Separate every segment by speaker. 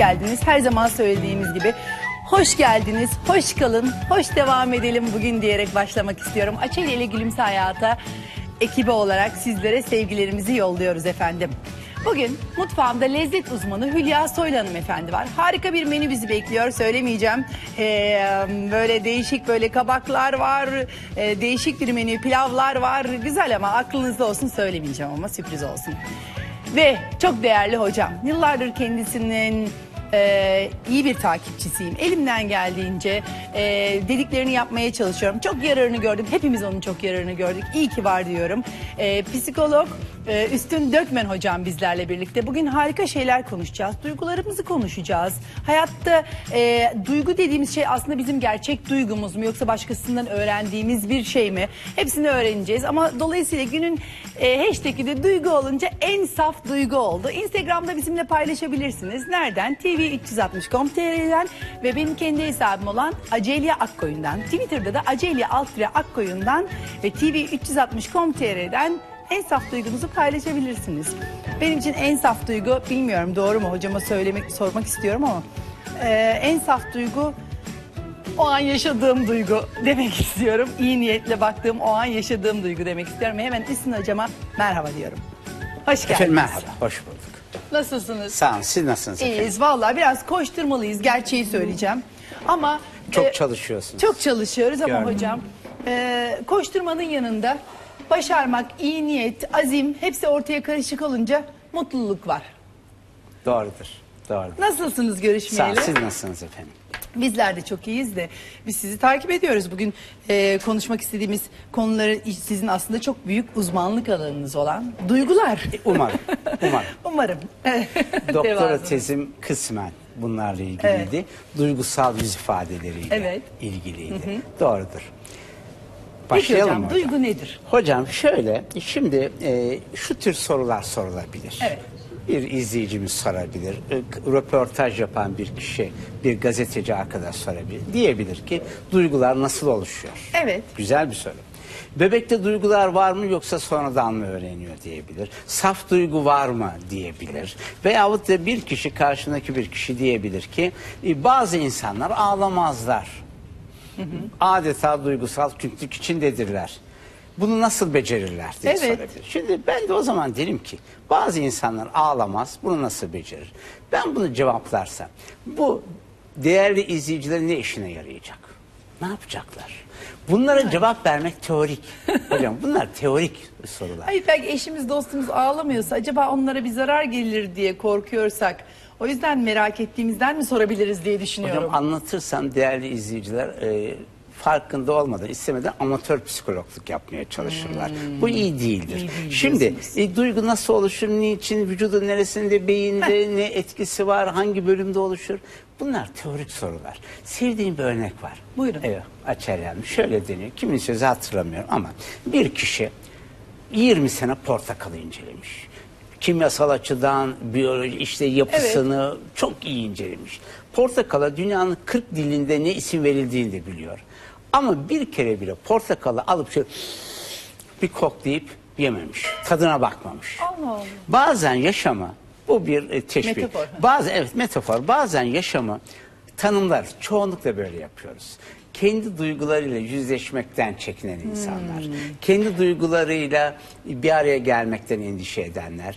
Speaker 1: geldiniz. Her zaman söylediğimiz gibi hoş geldiniz, hoş kalın, hoş devam edelim bugün diyerek başlamak istiyorum. Açelya ile Gülümse Hayata ekibi olarak sizlere sevgilerimizi yolluyoruz efendim. Bugün mutfağımda lezzet uzmanı Hülya Soylu hanımefendi var. Harika bir menü bizi bekliyor, söylemeyeceğim. Böyle değişik böyle kabaklar var, değişik bir menü, pilavlar var. Güzel ama aklınızda olsun, söylemeyeceğim ama sürpriz olsun. Ve çok değerli hocam, yıllardır kendisinin iyi bir takipçisiyim. Elimden geldiğince dediklerini yapmaya çalışıyorum. Çok yararını gördüm. Hepimiz onun çok yararını gördük. İyi ki var diyorum. Psikolog Üstün Dökmen hocam bizlerle birlikte. Bugün harika şeyler konuşacağız. Duygularımızı konuşacağız. Hayatta duygu dediğimiz şey aslında bizim gerçek duygumuz mu? Yoksa başkasından öğrendiğimiz bir şey mi? Hepsini öğreneceğiz. Ama dolayısıyla günün hashtag'i de duygu olunca en saf duygu oldu. Instagram'da bizimle paylaşabilirsiniz. Nereden? TV360.com.tr'den ve benim kendi hesabım olan Açelya Akkoyun'dan. Twitter'da da Açelya Akkoyun'dan ve TV360.com.tr'den en saf duygunuzu paylaşabilirsiniz. Benim için en saf duygu, bilmiyorum doğru mu, hocama sormak istiyorum ama en saf duygu o an yaşadığım duygu demek istiyorum. İyi niyetle baktığım o an yaşadığım duygu demek istiyorum. Hemen Üstün hocama merhaba diyorum. Hoş geldiniz.
Speaker 2: Efendim merhaba, hoş bulduk.
Speaker 1: Nasılsınız?
Speaker 2: Sağ olun, siz nasılsınız efendim?
Speaker 1: İyiyiz vallahi, biraz koşturmalıyız, gerçeği söyleyeceğim. Ama
Speaker 2: çok çalışıyorsunuz.
Speaker 1: Çok çalışıyoruz ama
Speaker 2: Gördüm.
Speaker 1: hocam koşturmanın yanında başarmak, iyi niyet, azim hepsi ortaya karışık olunca mutluluk var.
Speaker 2: Doğrudur, doğrudur.
Speaker 1: Nasılsınız
Speaker 2: Sağ
Speaker 1: görüşmeyeli?
Speaker 2: olun, siz nasılsınız efendim?
Speaker 1: Bizler de çok iyiyiz de biz sizi takip ediyoruz. Bugün konuşmak istediğimiz konuları sizin aslında çok büyük uzmanlık alanınız olan duygular.
Speaker 2: Umarım, umarım.
Speaker 1: Umarım.
Speaker 2: Doktora
Speaker 1: Devamlı.
Speaker 2: tezim kısmen bunlarla ilgiliydi.
Speaker 1: Evet.
Speaker 2: Duygusal yüz ifadeleriyle
Speaker 1: Evet.
Speaker 2: ilgiliydi. Doğrudur.
Speaker 1: Peki
Speaker 2: Başlayalım
Speaker 1: hocam,
Speaker 2: mı
Speaker 1: duygu nedir?
Speaker 2: Hocam şöyle, şimdi şu tür sorular sorulabilir.
Speaker 1: Evet.
Speaker 2: Bir izleyicimiz sorabilir, röportaj yapan bir kişi, bir gazeteci arkadaş sorabilir. Diyebilir ki duygular nasıl oluşuyor?
Speaker 1: Evet.
Speaker 2: Güzel bir soru. Bebekte duygular var mı yoksa sonradan mı öğreniyor diyebilir. Saf duygu var mı diyebilir. Veyahut da bir kişi, karşındaki bir kişi diyebilir ki bazı insanlar ağlamazlar. Adeta duygusal kütlük içindedirler. Bunu nasıl becerirler diye
Speaker 1: Evet.
Speaker 2: sorabilir. Şimdi ben de o zaman derim ki bazı insanlar ağlamaz, bunu nasıl becerir? Ben bunu cevaplarsam bu değerli izleyicilerin ne işine yarayacak? Ne yapacaklar? Bunlara cevap vermek teorik. Hocam bunlar teorik sorular.
Speaker 1: Hayır, belki eşimiz dostumuz ağlamıyorsa acaba onlara bir zarar gelir diye korkuyorsak o yüzden merak ettiğimizden mi sorabiliriz diye düşünüyorum.
Speaker 2: Hocam anlatırsam değerli izleyiciler farkında olmadan, istemeden amatör psikologluk yapmaya çalışırlar. Bu iyi değildir.
Speaker 1: İyi değil
Speaker 2: Şimdi
Speaker 1: diyorsunuz.
Speaker 2: duygu nasıl oluşur, niçin, vücudun neresinde, beyinde ne etkisi var, hangi bölümde oluşur? Bunlar teorik sorular. Sevdiğim bir örnek var.
Speaker 1: Buyurun.
Speaker 2: Evet, Açelya Hanım. Şöyle deniyor, kimin sözü hatırlamıyorum ama bir kişi 20 sene portakalı incelemiş. Kimyasal açıdan, biyoloji, işte yapısını çok iyi incelemiş. Portakala dünyanın 40 dilinde ne isim verildiğini de biliyor. Ama bir kere bile portakalı alıp şöyle bir koklayıp yememiş. Tadına bakmamış.
Speaker 1: Allah Allah.
Speaker 2: Bazen yaşamı, bu bir teşbih.
Speaker 1: Metafor.
Speaker 2: Evet, metafor. Bazen yaşamı tanımlar. Çoğunlukla böyle yapıyoruz. Kendi duygularıyla yüzleşmekten çekinen insanlar, kendi duygularıyla bir araya gelmekten endişe edenler,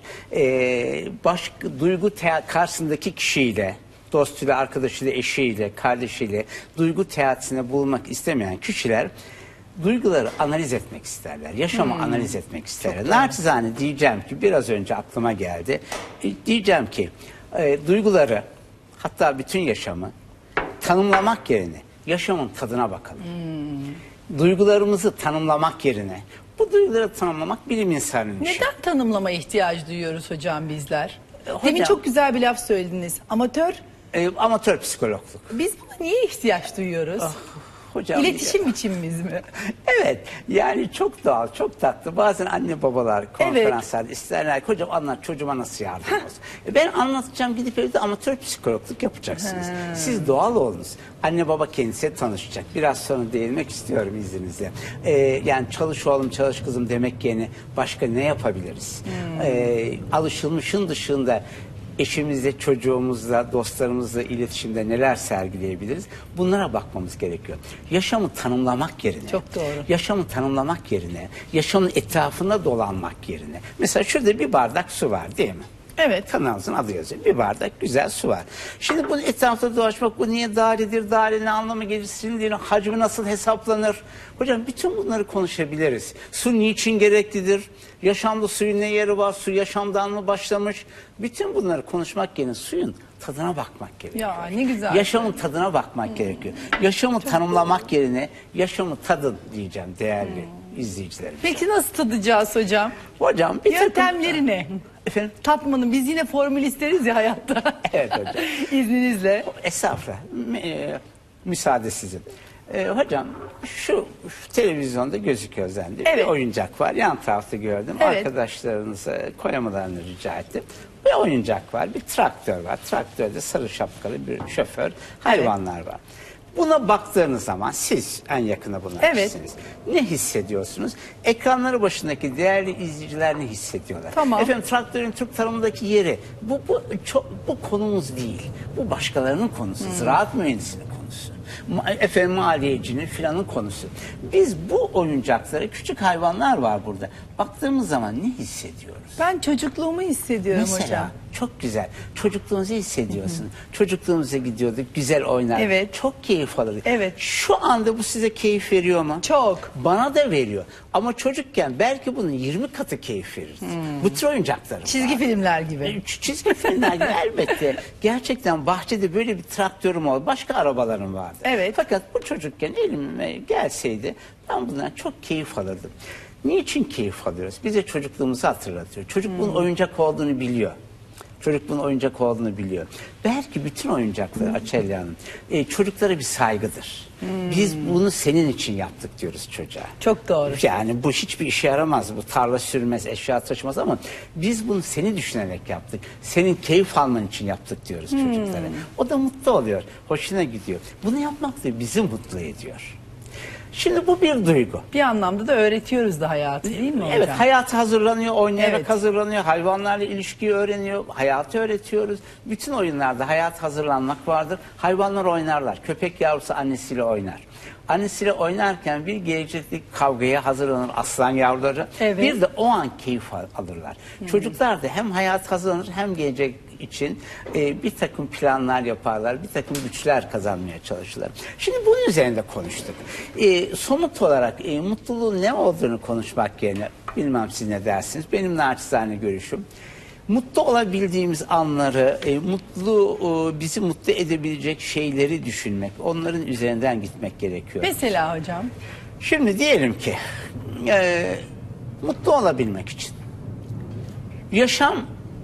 Speaker 2: başka duygu karşısındaki kişiyle, dostuyla, arkadaşıyla, eşiyle, kardeşiyle duygu teatisine bulunmak istemeyen kişiler duyguları analiz etmek isterler, yaşamı analiz etmek isterler. Naçizane diyeceğim ki, biraz önce aklıma geldi, diyeceğim ki duyguları, hatta bütün yaşamı tanımlamak yerine yaşamın tadına bakalım. Duygularımızı tanımlamak yerine bu duyguları tanımlamak bilim insanının işi.
Speaker 1: Neden tanımlama ihtiyacı duyuyoruz hocam bizler?
Speaker 2: Hocam-
Speaker 1: Demin çok güzel bir laf söylediniz. Amatör.
Speaker 2: Amatör psikologluk.
Speaker 1: Biz buna niye ihtiyaç duyuyoruz?
Speaker 2: Hocam,
Speaker 1: İletişim biçimimiz mi?
Speaker 2: evet, yani çok doğal, çok tatlı. Bazen anne babalar konferanslarda isterler ki hocam anlat, çocuğuma nasıl yardım olsun. Ben anlatacağım, gidip evde amatör psikologluk yapacaksınız. Siz doğal olunuz. Anne baba kendisiyle tanışacak. Biraz sonra değinmek istiyorum izninizle. Yani çalış oğlum, çalış kızım demek yerine başka ne yapabiliriz? Alışılmışın dışında eşimizle, çocuğumuzla, dostlarımızla iletişimde neler sergileyebiliriz? Bunlara bakmamız gerekiyor. Yaşamı tanımlamak yerine,
Speaker 1: Çok doğru.
Speaker 2: yaşamı tanımlamak yerine, yaşamın etrafında dolanmak yerine. Mesela şurada bir bardak su var değil mi?
Speaker 1: Evet.
Speaker 2: Kanalımızın adı yazıyor. Bir bardak güzel su var. Şimdi bunun etrafta dolaşmak, bu niye dairedir, daire ne anlamı gelir, silindiğinin hacmi nasıl hesaplanır? Hocam bütün bunları konuşabiliriz. Su niçin gereklidir? Yaşamda suyun ne yeri var? Su yaşamdan mı başlamış? Bütün bunları konuşmak yerine suyun tadına bakmak gerekiyor.
Speaker 1: Ya ne güzel.
Speaker 2: Yaşamın tadına bakmak gerekiyor. Yaşamı tanımlamak yerine yaşamı tadın diyeceğim değerli izleyicilerim.
Speaker 1: Peki nasıl tadacağız hocam?
Speaker 2: Hocam bir takım-
Speaker 1: Yöntemleri ne?
Speaker 2: Efendim?
Speaker 1: Tatmanın biz yine formül isteriz ya hayatta.
Speaker 2: Evet hocam.
Speaker 1: İzninizle.
Speaker 2: Estağfurullah. Müsaade sizin. Hocam şu televizyonda gözüküyor zannediyorum.
Speaker 1: Evet.
Speaker 2: Bir oyuncak var. Yan tarafta gördüm.
Speaker 1: Evet.
Speaker 2: Arkadaşlarınıza koyamalarını rica ettim. Bir oyuncak var. Bir traktör var. Traktörde sarı şapkalı bir şoför. Hayvanlar var. Buna baktığınız zaman siz en yakına buna
Speaker 1: Evet.
Speaker 2: kişisiniz. Ne hissediyorsunuz? Ekranları başındaki değerli izleyiciler ne hissediyorlar?
Speaker 1: Tamam.
Speaker 2: Efendim traktörün Türk tarımındaki yeri bu konumuz değil. Bu başkalarının konusu. Ziraat mühendisinin konusu. Efendim maliyecinin filanın konusu. Biz bu oyuncaklara küçük hayvanlar var burada. Baktığımız zaman ne hissediyoruz?
Speaker 1: Ben çocukluğumu hissediyorum
Speaker 2: Mesela
Speaker 1: hocam.
Speaker 2: çok güzel. Çocukluğunuzu hissediyorsun. Çocukluğumuza gidiyorduk. Güzel oynar.
Speaker 1: Evet.
Speaker 2: Çok keyif alırdık.
Speaker 1: Evet.
Speaker 2: Şu anda bu size keyif veriyor mu?
Speaker 1: Çok.
Speaker 2: Bana da veriyor. Ama çocukken belki bunun 20 katı keyif verirdi. Bu tür oyuncaklar.
Speaker 1: Çizgi filmler gibi.
Speaker 2: Çizgi filmler gibi elbette. Gerçekten bahçede böyle bir traktörüm oldu. Başka arabalarım vardı.
Speaker 1: Evet.
Speaker 2: Fakat bu çocukken elime gelseydi ben bundan çok keyif alırdım. Niçin keyif alıyoruz? Bize çocukluğumuzu hatırlatıyor. Çocuk bunun oyuncak olduğunu biliyor. Çocuk bunun oyuncak olduğunu biliyor. Belki bütün oyuncaklar Açelya Hanım çocuklara bir saygıdır. Biz bunu senin için yaptık diyoruz çocuğa.
Speaker 1: Çok doğru.
Speaker 2: Yani bu hiçbir işe yaramaz. Bu tarla sürmez, eşya taşımaz ama biz bunu seni düşünerek yaptık. Senin keyif alman için yaptık diyoruz çocuklara. O da mutlu oluyor. Hoşuna gidiyor. Bunu yapmak da bizi mutlu ediyor. Şimdi bu bir duygu.
Speaker 1: Bir anlamda da öğretiyoruz da hayatı değil mi hocam?
Speaker 2: Evet, hayatı hazırlanıyor, oynayarak
Speaker 1: Evet.
Speaker 2: hazırlanıyor, hayvanlarla ilişkiyi öğreniyor, hayatı öğretiyoruz. Bütün oyunlarda hayat hazırlanmak vardır. Hayvanlar oynarlar, köpek yavrusu annesiyle oynar. Annesiyle oynarken bir geleceklik kavgaya hazırlanır aslan yavruları.
Speaker 1: Evet.
Speaker 2: Bir de o an keyif alırlar. Çocuklar da hem hayat hazırlanır hem gelecek için bir takım planlar yaparlar, bir takım güçler kazanmaya çalışırlar. Şimdi bunun üzerinde konuştuk. Somut olarak mutluluğun ne olduğunu konuşmak yerine, bilmem siz ne dersiniz, benim naçizane görüşüm. Mutlu olabildiğimiz anları, bizi mutlu edebilecek şeyleri düşünmek, onların üzerinden gitmek gerekiyor.
Speaker 1: Mesela hocam.
Speaker 2: Şimdi diyelim ki mutlu olabilmek için yaşam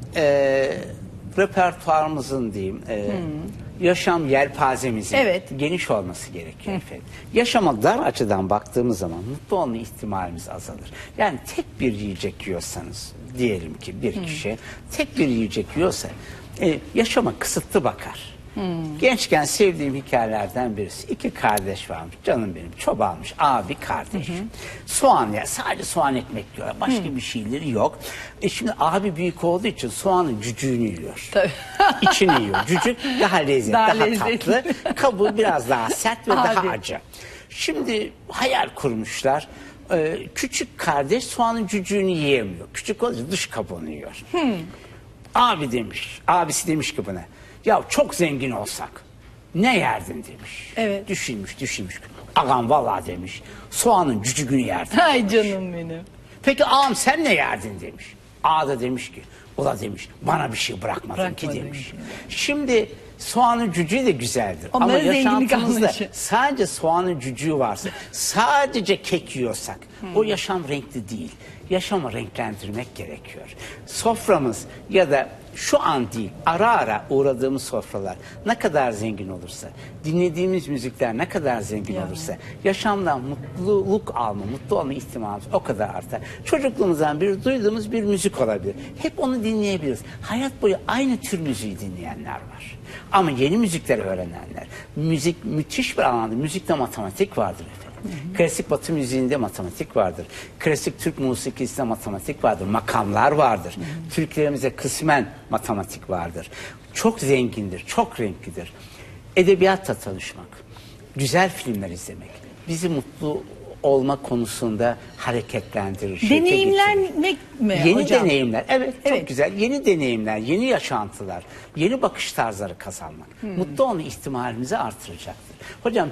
Speaker 2: repertuarımızın diyeyim, yaşam yelpazemizin
Speaker 1: Evet.
Speaker 2: geniş olması gerekiyor efendim. Yaşama dar açıdan baktığımız zaman mutlu olma ihtimalimiz azalır. Yani tek bir yiyecek yiyorsanız, diyelim ki bir kişi tek bir yiyecek yiyorsa yaşama kısıtlı bakar. Gençken sevdiğim hikayelerden birisi. İki kardeş varmış. Canım benim. Çobanmış. Abi kardeş. Soğan ya. Sadece soğan ekmek yiyor. Başka bir şeyleri yok. Şimdi abi büyük olduğu için soğanın cücüğünü yiyor.
Speaker 1: Tabii.
Speaker 2: İçini yiyor. Cücük daha lezzetli,
Speaker 1: Daha
Speaker 2: daha
Speaker 1: lezzetli.
Speaker 2: tatlı. Kabuğu biraz daha sert ve daha
Speaker 1: Abi.
Speaker 2: acı. Şimdi hayal kurmuşlar. Küçük kardeş soğanın cücüğünü yiyemiyor. Küçük olunca dış kabuğunu yiyor. Abi demiş, abisi demiş ki buna, ya çok zengin olsak ne yerdin demiş.
Speaker 1: Evet.
Speaker 2: Düşünmüş. Ağam vallahi demiş, soğanın cücüğünü yerdim.
Speaker 1: Ay canım benim.
Speaker 2: Peki ağam sen ne yerdin demiş. Ağa da demiş ki, o da demiş, bana bir şey bırakmadın ki
Speaker 1: Bırakmadın
Speaker 2: demiş.
Speaker 1: ki.
Speaker 2: Şimdi soğanın cücüğü de güzeldir.
Speaker 1: Onların
Speaker 2: Ama
Speaker 1: zenginlik
Speaker 2: yaşantımızda
Speaker 1: anlayışı.
Speaker 2: sadece soğanın cücüğü varsa, sadece kek yiyorsak o yaşam renkli değil. Yaşamı renklendirmek gerekiyor. Soframız ya da şu an değil, ara ara uğradığımız sofralar ne kadar zengin olursa, dinlediğimiz müzikler ne kadar zengin olursa, yaşamdan mutluluk alma, mutlu olma ihtimalimiz o kadar artar. Çocukluğumuzdan beri duyduğumuz bir müzik olabilir. Hep onu dinleyebiliriz. Hayat boyu aynı tür müziği dinleyenler var. Ama yeni müzikleri öğrenenler, müzik müthiş bir anlamda, müzikte matematik vardır efendim. Klasik Batı müziğinde matematik vardır. Klasik Türk musikisinde matematik vardır. Makamlar vardır. Türklerimize kısmen matematik vardır. Çok zengindir, çok renklidir. Edebiyatla tanışmak, güzel filmler izlemek, bizi mutlu olma konusunda hareketlendirir. şevke getirir.
Speaker 1: Deneyimlenmek mi
Speaker 2: Yeni
Speaker 1: hocam?
Speaker 2: deneyimler, evet,
Speaker 1: Evet.
Speaker 2: çok güzel. Yeni deneyimler, yeni yaşantılar, yeni bakış tarzları kazanmak. Mutlu olma ihtimalimizi artıracaktır. Hocam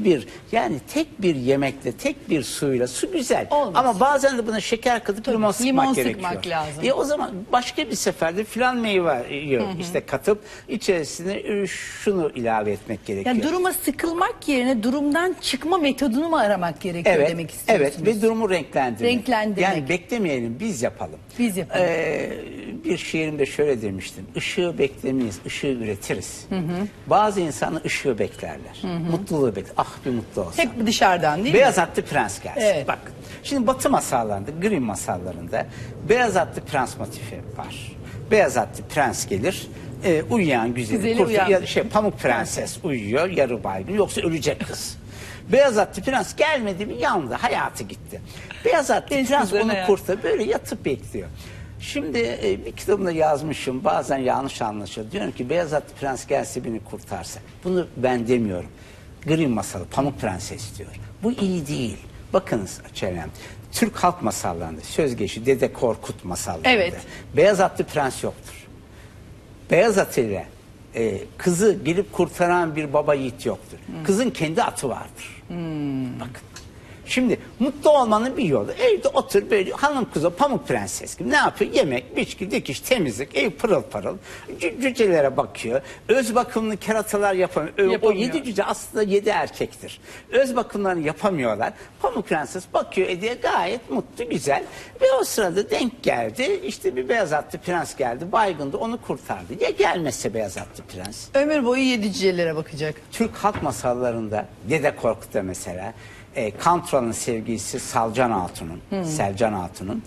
Speaker 2: tek bir yemekle, tek bir suyla, su güzel.
Speaker 1: Olmaz.
Speaker 2: Ama bazen de buna şeker katıp limon sıkmak
Speaker 1: limon
Speaker 2: gerekiyor.
Speaker 1: sıkmak lazım.
Speaker 2: O zaman başka bir seferde filan meyve işte katıp içerisine şunu ilave etmek gerekiyor.
Speaker 1: Yani duruma sıkılmak yerine durumdan çıkma metodunu mu aramak gerekiyor demek istiyorsunuz?
Speaker 2: Evet, ve durumu renklendirmek.
Speaker 1: Renklendirmek.
Speaker 2: Yani beklemeyelim, biz yapalım.
Speaker 1: Biz yapalım.
Speaker 2: Bir şiirimde şöyle demiştim. Işığı beklemeyiz, ışığı üretiriz. Bazı insanlar ışığı beklerler. Mutluluğu bekler. Ah, bir mutlu olsam.
Speaker 1: Hep dışarıdan değil mi?
Speaker 2: Beyaz atlı prens gelsin.
Speaker 1: Evet.
Speaker 2: Bak, şimdi Batı masallarında, Grimm masallarında beyaz atlı prens motifi var. Beyaz atlı prens gelir, uyuyan güzeli,
Speaker 1: uyanmış.
Speaker 2: pamuk prenses uyuyor, yarı baygın, yoksa ölecek kız. Beyaz atlı prens gelmedi mi yandı, hayatı gitti. Beyaz atlı prens onu kurtarır, böyle yatıp bekliyor. Şimdi bir kitabımda yazmışım, bazen yanlış anlaşılıyor. Diyorum ki beyaz atlı prens gelse beni kurtarsa. Bunu ben demiyorum. Grimm masalı, Pamuk Prenses diyor. Bu iyi değil. Bakınız Açelem, Türk halk masallarında, Sözgeçi, Dede Korkut masallarında
Speaker 1: Evet.
Speaker 2: beyaz atlı prens yoktur. Beyaz atıyla kızı gelip kurtaran bir baba yiğit yoktur. Kızın kendi atı vardır. Bakın. Şimdi mutlu olmanın bir yolu. Evde otur böyle hanım kızı pamuk prenses gibi. Ne yapıyor? Yemek, biçki, dikiş, temizlik, ev pırıl pırıl. Cücelere bakıyor. Öz bakımını keratalar yapamıyor. O 7 cüce aslında 7 erkektir. Öz bakımlarını yapamıyorlar. Pamuk prenses bakıyor Edi'ye, gayet mutlu, güzel. Ve o sırada denk geldi. İşte bir beyaz atlı prens geldi. Baygındı, onu kurtardı. Ya gelmezse beyaz atlı prens?
Speaker 1: Ömür boyu 7 cücelere bakacak.
Speaker 2: Türk halk masallarında Dede Korkut'ta mesela Kantra'nın sevgilisi Selcan Hatun'un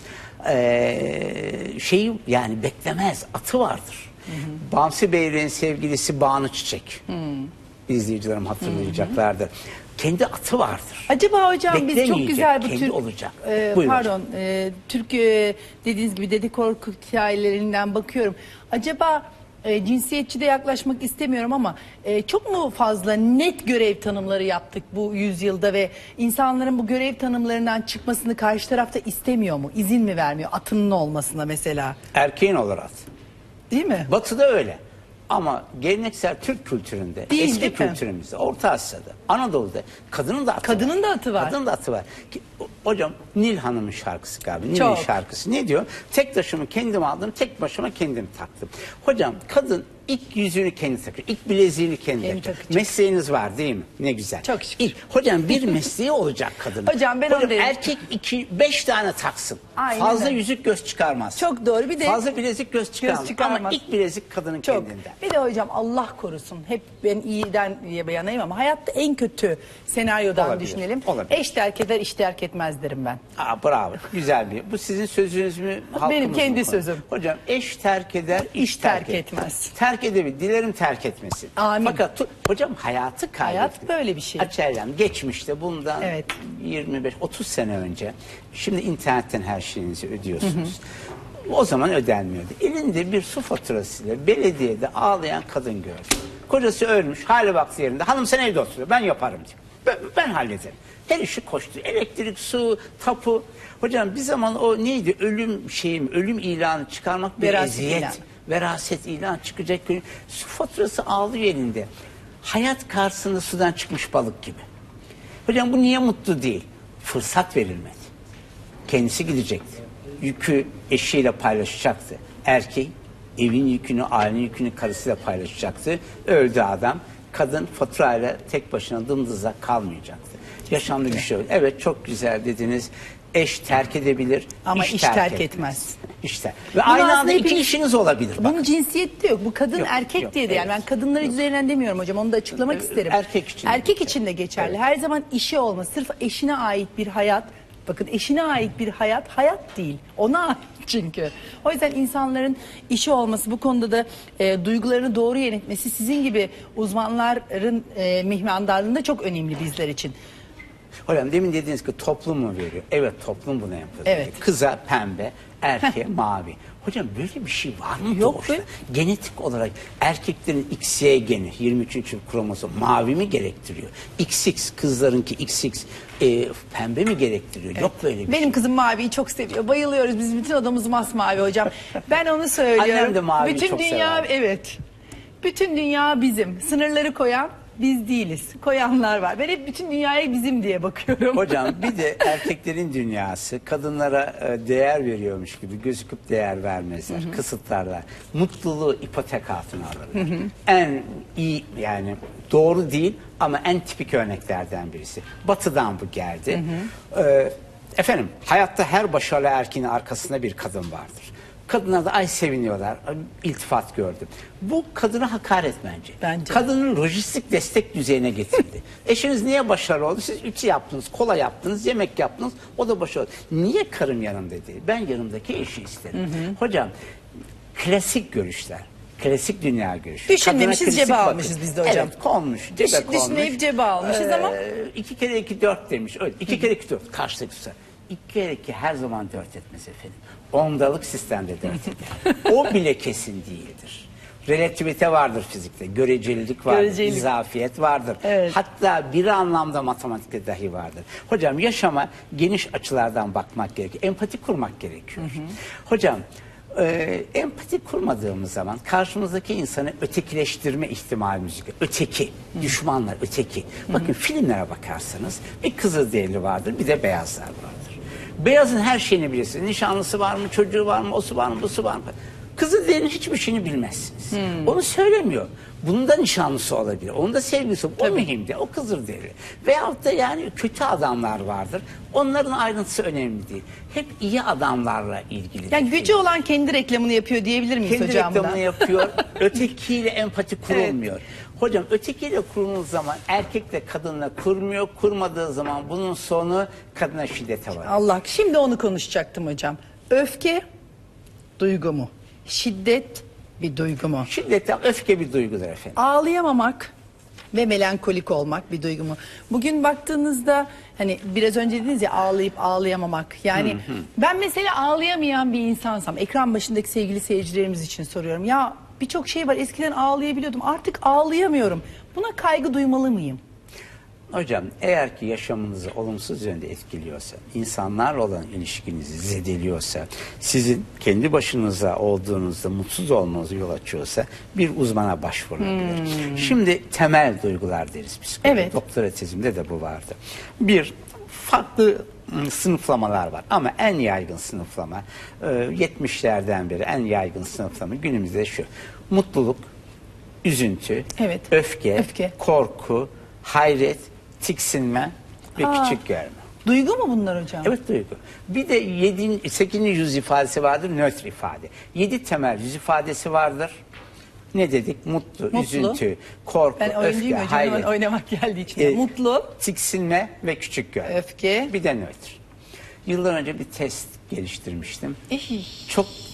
Speaker 2: yani beklemez, atı vardır. Bamsı Beyliğin sevgilisi Banu Çiçek. İzleyicilerim hatırlayacaklardır. Kendi atı vardır.
Speaker 1: Acaba hocam biz çok güzel bu
Speaker 2: kendi
Speaker 1: Türk
Speaker 2: olacak.
Speaker 1: Türk dediğiniz gibi Dede Korkut hikayelerinden bakıyorum. Acaba cinsiyetçi de yaklaşmak istemiyorum ama çok mu fazla net görev tanımları yaptık bu yüzyılda ve insanların bu görev tanımlarından çıkmasını karşı tarafta istemiyor mu? İzin mi vermiyor atının olmasına mesela?
Speaker 2: Erkeğin olur at.
Speaker 1: Değil mi?
Speaker 2: Batı'da öyle. Ama geleneksel Türk kültüründe,
Speaker 1: Değil,
Speaker 2: eski
Speaker 1: değil mi?
Speaker 2: kültürümüzde, Orta Asya'da, Anadolu'da kadının da atı
Speaker 1: Kadının da atı var.
Speaker 2: Kadının da atı var. Hocam Nil Hanım'ın şarkısı galiba. Nil'in
Speaker 1: Çok.
Speaker 2: şarkısı. Ne diyor? Tek taşımı kendim aldım, tek başıma kendim taktım. Hocam kadın ilk yüzüğünü kendi takıyor. İlk bileziğini kendi takıyor.
Speaker 1: takacak.
Speaker 2: Mesleğiniz var değil mi? Ne güzel.
Speaker 1: Çok şükür.
Speaker 2: Hocam bir mesleği olacak kadının.
Speaker 1: Hocam ben onu derim.
Speaker 2: Erkek 5 tane taksın.
Speaker 1: Aynen
Speaker 2: Fazla
Speaker 1: öyle.
Speaker 2: yüzük göz çıkarmaz.
Speaker 1: Çok doğru. Bir de
Speaker 2: fazla bilezik göz çıkarmaz.
Speaker 1: çıkarmaz.
Speaker 2: Ama ilk bilezik kadının
Speaker 1: çok.
Speaker 2: kendinden.
Speaker 1: Bir de hocam Allah korusun. Hep ben iyiden yanayım ama hayatta en kötü senaryodan
Speaker 2: Olabilir,
Speaker 1: düşünelim.
Speaker 2: olabilir.
Speaker 1: Eş terk eder, iş terk etmez derim ben.
Speaker 2: Bravo. Güzel bir. Bu sizin sözünüz mü?
Speaker 1: Benim kendi
Speaker 2: mı?
Speaker 1: sözüm.
Speaker 2: Hocam eş terk eder,
Speaker 1: İş terk etmez.
Speaker 2: Terk edebilir. Dilerim terk etmesin.
Speaker 1: Amin.
Speaker 2: Fakat hocam hayatı kaybetmek.
Speaker 1: Hayat böyle bir şey.
Speaker 2: Açelem geçmişte bundan
Speaker 1: Evet.
Speaker 2: 25-30 sene önce. Şimdi internetten her şeyinizi ödüyorsunuz. O zaman ödenmiyordu. Elinde bir su faturasıyla belediyede ağlayan kadın gördüm. Kocası ölmüş, hali vakti yerinde. Hanım sen evde oturuyor, ben yaparım diyor. Ben hallederim. Her işi koştu. Elektrik, su, tapu. Hocam bir zaman o neydi? Ölüm ilanı çıkarmak bir
Speaker 1: Veraset
Speaker 2: eziyet.
Speaker 1: ilanı.
Speaker 2: Veraset ilan çıkacak gün. Su faturası ağlıyor elinde. Hayat karşısında sudan çıkmış balık gibi. Hocam bu niye mutlu değil? Fırsat verilmedi. Kendisi gidecekti. Yükü eşiyle paylaşacaktı. Erkek evin yükünü, ailenin yükünü karısıyla paylaşacaktı. Öldü adam. Kadın faturayla tek başına dımdızlak kalmayacaktı. Yaşamda bir şey oldu. Evet çok güzel dediniz. Eş terk edebilir.
Speaker 1: Ama iş terk etmez.
Speaker 2: İşte. Ve aynı anda iki işiniz olabilir. Bak.
Speaker 1: Bunun cinsiyeti de yok. Bu kadın
Speaker 2: Yok,
Speaker 1: erkek
Speaker 2: yok,
Speaker 1: diye de yani
Speaker 2: evet.
Speaker 1: ben kadınlar üzerinden demiyorum hocam. Onu da açıklamak isterim.
Speaker 2: Erkek için de
Speaker 1: Erkek
Speaker 2: geçerli.
Speaker 1: için de geçerli.
Speaker 2: Evet.
Speaker 1: Her zaman işi olma. Sırf eşine ait bir hayat. Bakın eşine ait bir hayat değil. Ona ait çünkü. O yüzden insanların işi olması bu konuda da duygularını doğru yönetmesi sizin gibi uzmanların mihmandarlığında çok önemli bizler için.
Speaker 2: Hocam demin dediğiniz ki toplum mu veriyor? Evet, toplum bunu yapıyor.
Speaker 1: Evet.
Speaker 2: Kıza pembe, erkeğe mavi. Hocam böyle bir şey var mı?
Speaker 1: Yok
Speaker 2: doğuşta?
Speaker 1: be.
Speaker 2: Genetik olarak erkeklerin XY geni 23. kromosom mavi mi gerektiriyor? XX kızlarınki XX pembe mi gerektiriyor? Yok böyle bir
Speaker 1: Benim
Speaker 2: şey.
Speaker 1: kızım maviyi çok seviyor. Bayılıyoruz. Biz bütün odamız masmavi hocam. Ben onu söylüyorum.
Speaker 2: Annem de maviyi
Speaker 1: bütün
Speaker 2: çok
Speaker 1: dünya
Speaker 2: sever.
Speaker 1: evet. Bütün dünya bizim. Sınırları koyan biz değiliz. Koyanlar var. Ben hep bütün dünyaya bizim diye bakıyorum.
Speaker 2: Hocam bir de erkeklerin dünyası kadınlara değer veriyormuş gibi gözüküp değer vermezler, kısıtlarlar. Mutluluğu ipotek altına alırlar. En iyi yani doğru değil ama en tipik örneklerden birisi. Batı'dan bu geldi. Efendim hayatta her başarılı erkeğin arkasında bir kadın vardır. Kadınlar da ay seviniyorlar, iltifat gördüm. Bu kadına hakaret bence.
Speaker 1: Bence.
Speaker 2: Kadının lojistik destek düzeyine getirdi. Eşiniz niye başarılı oldu? Siz ütü yaptınız, kola yaptınız, yemek yaptınız, o da başarılı. Niye karım yanımda değil? Ben yanımdaki eşi isterim. Hocam, klasik görüşler. Klasik dünya görüşü.
Speaker 1: Düşünmemişiz,
Speaker 2: Kadına klasik
Speaker 1: cebe
Speaker 2: bakış.
Speaker 1: almışız biz de hocam.
Speaker 2: Evet, konmuş, cebe konmuş.
Speaker 1: Düşünmeyip cebe almışız ama.
Speaker 2: 2 kere 2 4 demiş. Öyle. 2 kere 2 4. Karşıdaki tutar. 2 kere 2 her zaman 4 etmez efendim. Ondalık sistemde 4 eder. O bile kesin değildir. Relativite vardır fizikte. Görecelilik vardır.
Speaker 1: Görecelilik.
Speaker 2: İzafiyet vardır.
Speaker 1: Evet.
Speaker 2: Hatta bir anlamda matematikte dahi vardır. Hocam yaşama geniş açılardan bakmak gerekiyor. Empati kurmak gerekiyor. Hocam empati kurmadığımız zaman karşımızdaki insanı ötekileştirme ihtimalimiz yok. Öteki, düşmanlar, öteki. Bakın filmlere bakarsanız bir Kızılderili vardır, bir de beyazlar vardır. Beyazın her şeyini bilirsiniz. Nişanlısı var mı, çocuğu var mı, osu var mı, busu var mı? Kızılderinin hiçbir şeyini bilmezsiniz. Onu söylemiyor. Bunun da nişanlısı olabilir. Onun da sevgilisi olabilir. O mühim değil. O Kızılderili. Veyahut da yani kötü adamlar vardır. Onların ayrıntısı önemli değil. Hep iyi adamlarla ilgili.
Speaker 1: Yani gücü olan kendi reklamını yapıyor diyebilir miyiz
Speaker 2: kendi
Speaker 1: hocam buna?
Speaker 2: reklamını yapıyor. Ötekiyle empati kurulmuyor. Hocam ötekiyle kurulduğu zaman erkekle kadınla kurmuyor. Kurmadığı zaman bunun sonu kadına şiddete var.
Speaker 1: Allah, şimdi onu konuşacaktım hocam. Öfke duygu mu? Şiddet bir duygu mu?
Speaker 2: Şiddet, öfke bir duygudur efendim.
Speaker 1: Ağlayamamak ve melankolik olmak bir duygu mu? Bugün baktığınızda hani biraz önce dediniz ya ağlayıp ağlayamamak. Yani ben mesela ağlayamayan bir insansam, ekran başındaki sevgili seyircilerimiz için soruyorum. Ya birçok şey var, eskiden ağlayabiliyordum, artık ağlayamıyorum. Buna kaygı duymalı mıyım?
Speaker 2: Hocam eğer ki yaşamınızı olumsuz yönde etkiliyorsa, insanlarla olan ilişkinizi zedeliyorsa, sizin kendi başınıza olduğunuzda mutsuz olmanızı yol açıyorsa bir uzmana başvurulabilir. Şimdi temel duygular deriz psikoloji.
Speaker 1: Evet.
Speaker 2: Doktora tezimde de bu vardı. Bir, farklı sınıflamalar var ama en yaygın sınıflama 70'lerden beri en yaygın sınıflama günümüzde şu: mutluluk, üzüntü,
Speaker 1: Evet.
Speaker 2: öfke, korku, hayret, tiksinme ve küçük görme.
Speaker 1: Duygu mu bunlar hocam?
Speaker 2: Evet, duygu. Bir de 8. yüz ifadesi vardır, nötr ifade. 7 temel yüz ifadesi vardır. Ne dedik? Mutlu, üzüntü, korku,
Speaker 1: Ben oyuncuyum
Speaker 2: öfke,
Speaker 1: hocam, hemen
Speaker 2: hayret,
Speaker 1: oynamak geldi içime. Mutlu,
Speaker 2: tiksinme ve küçük görme.
Speaker 1: öfke.
Speaker 2: Bir de nötr. Yıllar önce bir test geliştirmiştim.
Speaker 1: İh.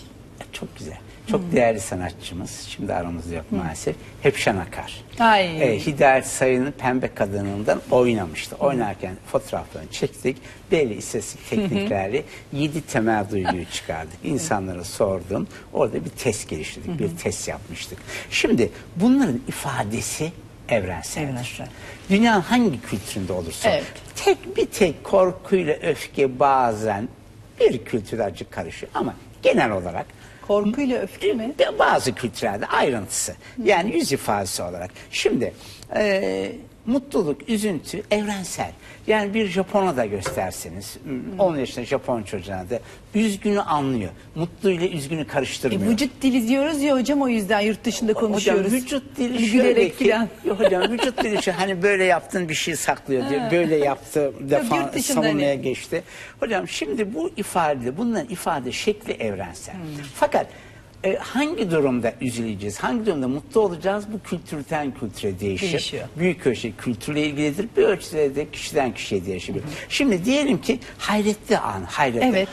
Speaker 2: Çok güzel. Çok değerli sanatçımız. Şimdi aramızda yok maalesef. Hepşan Akar.
Speaker 1: Ay.
Speaker 2: Hidayet Sayın'ın Pembe Kadını'ndan oynamıştı. Oynarken fotoğraflarını çektik. Belli istatistik tekniklerle 7 temel duyguyu çıkardık. İnsanlara sordum. Orada bir test geliştirdik. Bir test yapmıştık. Şimdi bunların ifadesi evrenseldir.
Speaker 1: Evrensel.
Speaker 2: Dünya hangi kültüründe olursa
Speaker 1: Evet.
Speaker 2: bir tek korkuyla öfke bazen bir kültüre acı karışıyor ama genel olarak
Speaker 1: Korkuyla öfke mi?
Speaker 2: bazı kültürlerde ayrıntısı. Yani yüz ifadesi olarak. Şimdi mutluluk, üzüntü evrensel. Yani bir Japon'a da gösterseniz 10 yaşında Japon çocuğuna da üzgünü anlıyor. Mutlu ile üzgünü karıştırmıyor.
Speaker 1: Vücut dili diyoruz ya hocam, o yüzden yurt dışında konuşuyoruz.
Speaker 2: Hocam vücut dili
Speaker 1: Gülerek
Speaker 2: şöyle ki,
Speaker 1: filan.
Speaker 2: hocam vücut dili şu, hani böyle yaptın bir şey saklıyor diyor. Böyle yaptı
Speaker 1: yurt dışında
Speaker 2: savunmaya
Speaker 1: hani.
Speaker 2: geçti. Hocam şimdi bu ifade, bunların ifade şekli evrensel. Fakat hangi durumda üzüleceğiz, hangi durumda mutlu olacağız, bu kültürden kültüre değişiyor. Büyük ölçüde kültürle ilgilidir, bir ölçüde de kişiden kişiye değişebilir. Şimdi diyelim ki hayretli an, hayretli.
Speaker 1: Evet.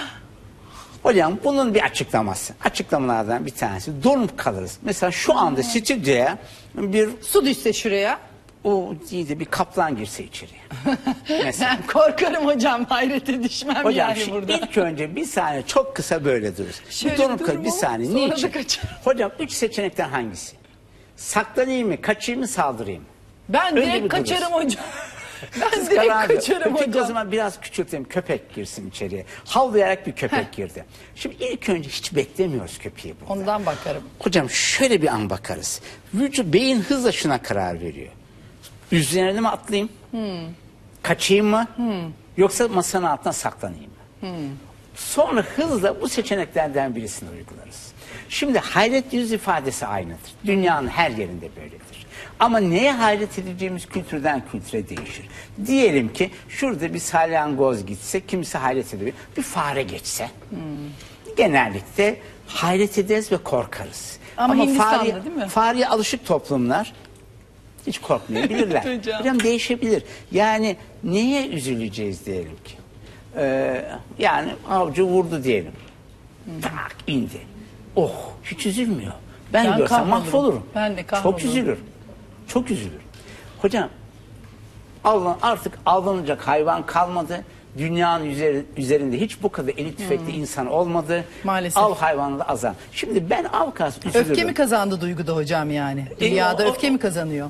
Speaker 2: Hocam bunun bir açıklaması. Açıklamalardan bir tanesi donup kalırız. Mesela şu anda stüdyoya bir
Speaker 1: Su düşse şuraya.
Speaker 2: o değil de bir kaplan girse içeriye. Mesela.
Speaker 1: Korkarım hocam, hayrete düşmem
Speaker 2: Hocam
Speaker 1: yani
Speaker 2: şimdi
Speaker 1: burada.
Speaker 2: ilk önce bir saniye çok kısa böyle dururuz.
Speaker 1: Şöyle
Speaker 2: Bir donup
Speaker 1: dururum
Speaker 2: kalır bir
Speaker 1: ama
Speaker 2: saniye.
Speaker 1: sonra da
Speaker 2: Niçin?
Speaker 1: kaçarım.
Speaker 2: Hocam 3 seçenekten hangisi? Saklanayım mı, kaçayım mı, saldırayım mı?
Speaker 1: Ben
Speaker 2: Öyle
Speaker 1: direkt
Speaker 2: bir
Speaker 1: kaçarım
Speaker 2: dururuz.
Speaker 1: hocam. Ben
Speaker 2: Siz
Speaker 1: direkt
Speaker 2: karar verin.
Speaker 1: kaçarım
Speaker 2: Öteki o
Speaker 1: hocam.
Speaker 2: zaman biraz küçültelim. Köpek girsin içeriye. Havlayarak bir köpek girdi. Şimdi ilk önce hiç beklemiyoruz köpeği burada.
Speaker 1: Ondan bakarım.
Speaker 2: Hocam şöyle bir an bakarız. Beyin hızla şuna karar veriyor. Üzerine mi atlayayım? Kaçayım mı? Yoksa masanın altına saklanayım mı? Sonra hızla bu seçeneklerden birisini uygularız. Şimdi hayret yüz ifadesi aynıdır. Dünyanın her yerinde böyledir. Ama neye hayret edeceğimiz kültürden kültüre değişir. Diyelim ki şurada bir salyangoz gitse kimse hayret ediyor. Bir fare geçse genellikle hayret ederiz ve korkarız.
Speaker 1: Ama Hindistan'da değil mi?
Speaker 2: Fareye alışık toplumlar hiç korkmayabilirler.
Speaker 1: Evet hocam.
Speaker 2: Hocam değişebilir. Yani neye üzüleceğiz diyelim ki? Yani avcı vurdu diyelim. Tak indi. Oh hiç üzülmüyor. Ben görsem
Speaker 1: kahrolurum.
Speaker 2: mahvolurum.
Speaker 1: Ben de kahrolurum.
Speaker 2: Çok üzülürüm. Çok üzülürüm. Hocam artık avlanacak hayvan kalmadı. Dünyanın üzerinde hiç bu kadar eli tüfekli insan olmadı.
Speaker 1: Maalesef.
Speaker 2: Av hayvanı da azal. Şimdi ben av karşı üzülürüm.
Speaker 1: Öfke mi kazandı duyguda hocam yani? Dünyada öfke mi kazanıyor?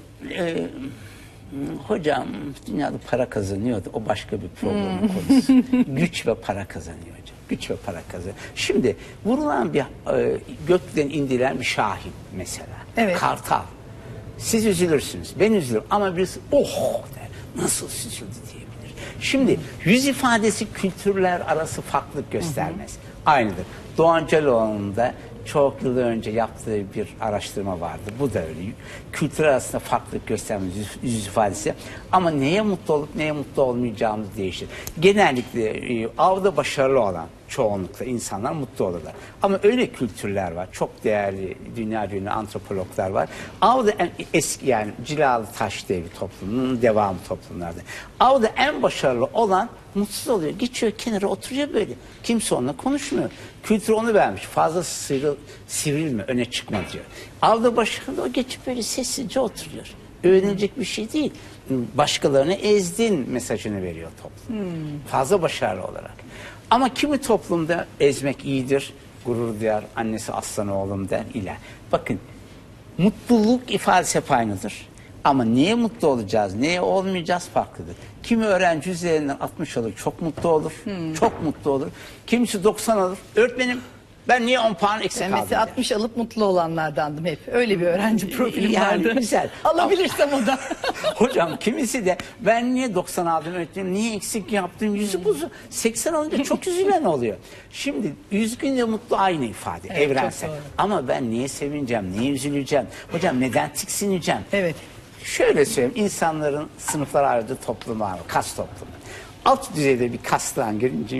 Speaker 2: Hocam dünyada para kazanıyordu. O başka bir problemin konusu. Güç ve para kazanıyor hocam. Güç ve para kazanıyor. Şimdi vurulan bir gökten indiren bir şahin mesela.
Speaker 1: Evet.
Speaker 2: Kartal. Siz üzülürsünüz. Ben üzülürüm. Ama birisi oh der. Nasıl üzüldü diyebilir. Şimdi yüz ifadesi kültürler arası farklılık göstermez. Aynıdır. Doğan Caloğlu'nun da çok yıl önce yaptığı bir araştırma vardı. Bu da öyle. Kültür arasında farklılık göstermez yüz ifadesi. Ama neye mutlu olup neye mutlu olmayacağımız değişir. Genellikle avda başarılı olan çoğunlukla insanlar mutlu olurlar. Ama öyle kültürler var. Çok değerli dünya ünlü antropologlar var. Avda en eski yani Cilalı Taş diye bir toplumun devamı toplumlarda. Avda en başarılı olan mutsuz oluyor. Geçiyor kenara oturuyor böyle. Kimse onunla konuşmuyor. Kültür onu vermiş. Fazla sivrilme, öne çıkma diyor. Avda başarılı o geçip böyle sessizce oturuyor. Öğrenilecek bir şey değil. Başkalarını ezdin mesajını veriyor toplum. Fazla başarılı olarak. Ama kimi toplumda ezmek iyidir, gurur duyar, annesi aslan oğlum der iler. Bakın mutluluk ifadesi hep aynıdır. Ama neye mutlu olacağız, neye olmayacağız farklıdır. Kimi öğrenci üzerinden 60 alır, çok mutlu olur, çok mutlu olur. Kimisi 90 alır, öğretmenim ben niye 10 puan eksik
Speaker 1: Ben
Speaker 2: kaldım
Speaker 1: mesela
Speaker 2: der.
Speaker 1: 60 alıp mutlu olanlardandım hep. Öyle bir öğrenci profilim
Speaker 2: Yani
Speaker 1: vardı.
Speaker 2: güzel.
Speaker 1: Alabilirsem o da.
Speaker 2: Hocam kimisi de ben niye 90 aldım öğretmenim, niye eksik yaptım yüzü buzu. 80 alınca çok üzülen oluyor. Şimdi üzgün ve mutlu aynı ifade,
Speaker 1: Evet,
Speaker 2: evrensel.
Speaker 1: çok doğru.
Speaker 2: Ama ben niye sevineceğim, niye üzüleceğim? Hocam neden tiksineceğim?
Speaker 1: Evet.
Speaker 2: Şöyle söyleyeyim, insanların sınıflara ayrıldığı toplum var, kas toplumu. Alt düzeyde bir kastan girince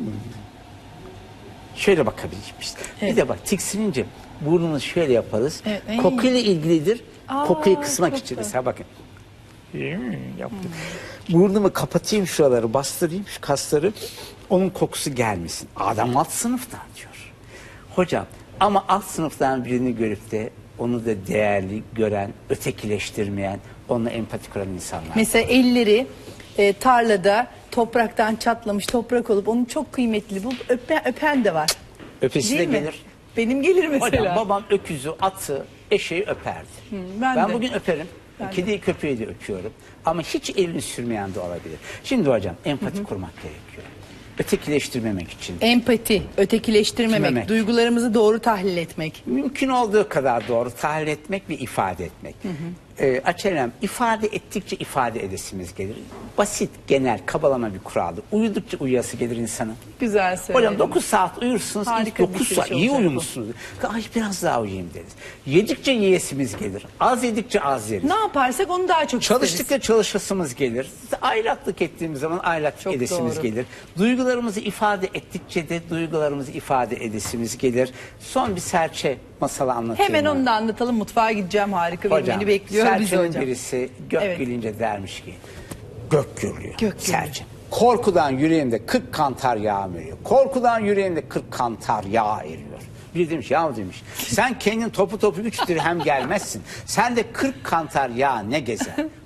Speaker 2: şöyle bakabiliriz.
Speaker 1: Evet.
Speaker 2: Bir de bak tiksinince burnunu şöyle yaparız.
Speaker 1: Evet, ay.
Speaker 2: Kokuyla ilgilidir.
Speaker 1: Aa,
Speaker 2: Kokuyu kısmak
Speaker 1: çok
Speaker 2: için
Speaker 1: da.
Speaker 2: mesela bakın. Yaptım. Burnumu kapatayım şuraları, bastırayım şu kasları. Onun kokusu gelmesin. Adam alt sınıftan diyor. Hocam ama alt sınıftan birini görüp de onu da değerli gören, ötekileştirmeyen, onunla empati kuran insanlar.
Speaker 1: Mesela elleri tarlada topraktan çatlamış toprak olup onun çok kıymetli. Bu öpen de var.
Speaker 2: Öpesi
Speaker 1: Değil
Speaker 2: de
Speaker 1: mi?
Speaker 2: gelir.
Speaker 1: Benim gelir mesela.
Speaker 2: Hocam babam öküzü, atı, eşeği öperdi.
Speaker 1: ben
Speaker 2: Ben
Speaker 1: de.
Speaker 2: bugün öperim.
Speaker 1: Ben de.
Speaker 2: Kediyi, köpeği de öpüyorum. Ama hiç elini sürmeyen de olabilir. Şimdi hocam empati kurmak gerekiyor. Ötekileştirmemek için.
Speaker 1: Empati, ötekileştirmemek,
Speaker 2: Ötekileştirmemek.
Speaker 1: duygularımızı doğru tahlil etmek.
Speaker 2: Mümkün olduğu kadar doğru tahlil etmek ve ifade etmek. Açelem ifade ettikçe ifade edesimiz gelir. Basit, genel, kabalama bir kuraldır. Uyudukça uyuyası gelir insanın.
Speaker 1: Güzel söyledin.
Speaker 2: Hocam 9 saat uyursunuz,
Speaker 1: Harika
Speaker 2: ilk
Speaker 1: bir
Speaker 2: 9
Speaker 1: bitiriş
Speaker 2: saat iyi
Speaker 1: olacak bu.
Speaker 2: uyumuşsunuz. Ay biraz daha uyuyayım deriz. Yedikçe yiyesimiz gelir. Az yedikçe az yeriz.
Speaker 1: Ne yaparsak onu daha çok isteriz.
Speaker 2: Çalıştıkça çalışasımız gelir. Aylaklık ettiğimiz zaman aylaklık
Speaker 1: Çok
Speaker 2: edesimiz
Speaker 1: doğru.
Speaker 2: gelir. Duygularımızı ifade ettikçe de duygularımızı ifade edesimiz gelir. Son bir serçe masalı anlatayım.
Speaker 1: Hemen
Speaker 2: mı?
Speaker 1: onu da anlatalım. Mutfağa gideceğim. Harika bir menü bekliyor bizi
Speaker 2: serçenin
Speaker 1: hocam.
Speaker 2: birisi gök
Speaker 1: Evet.
Speaker 2: gülünce dermiş ki gök gürlüyor.
Speaker 1: Gök gürlüyor.
Speaker 2: Serçe. Korkudan yüreğimde 40 kantar yağ eriyor. Korkudan yüreğimde 40 kantar yağ eriyor. Bir demiş ya demiş sen kendin topu 3 dirhem gelmezsin. Sen de 40 kantar yağ ne gezer.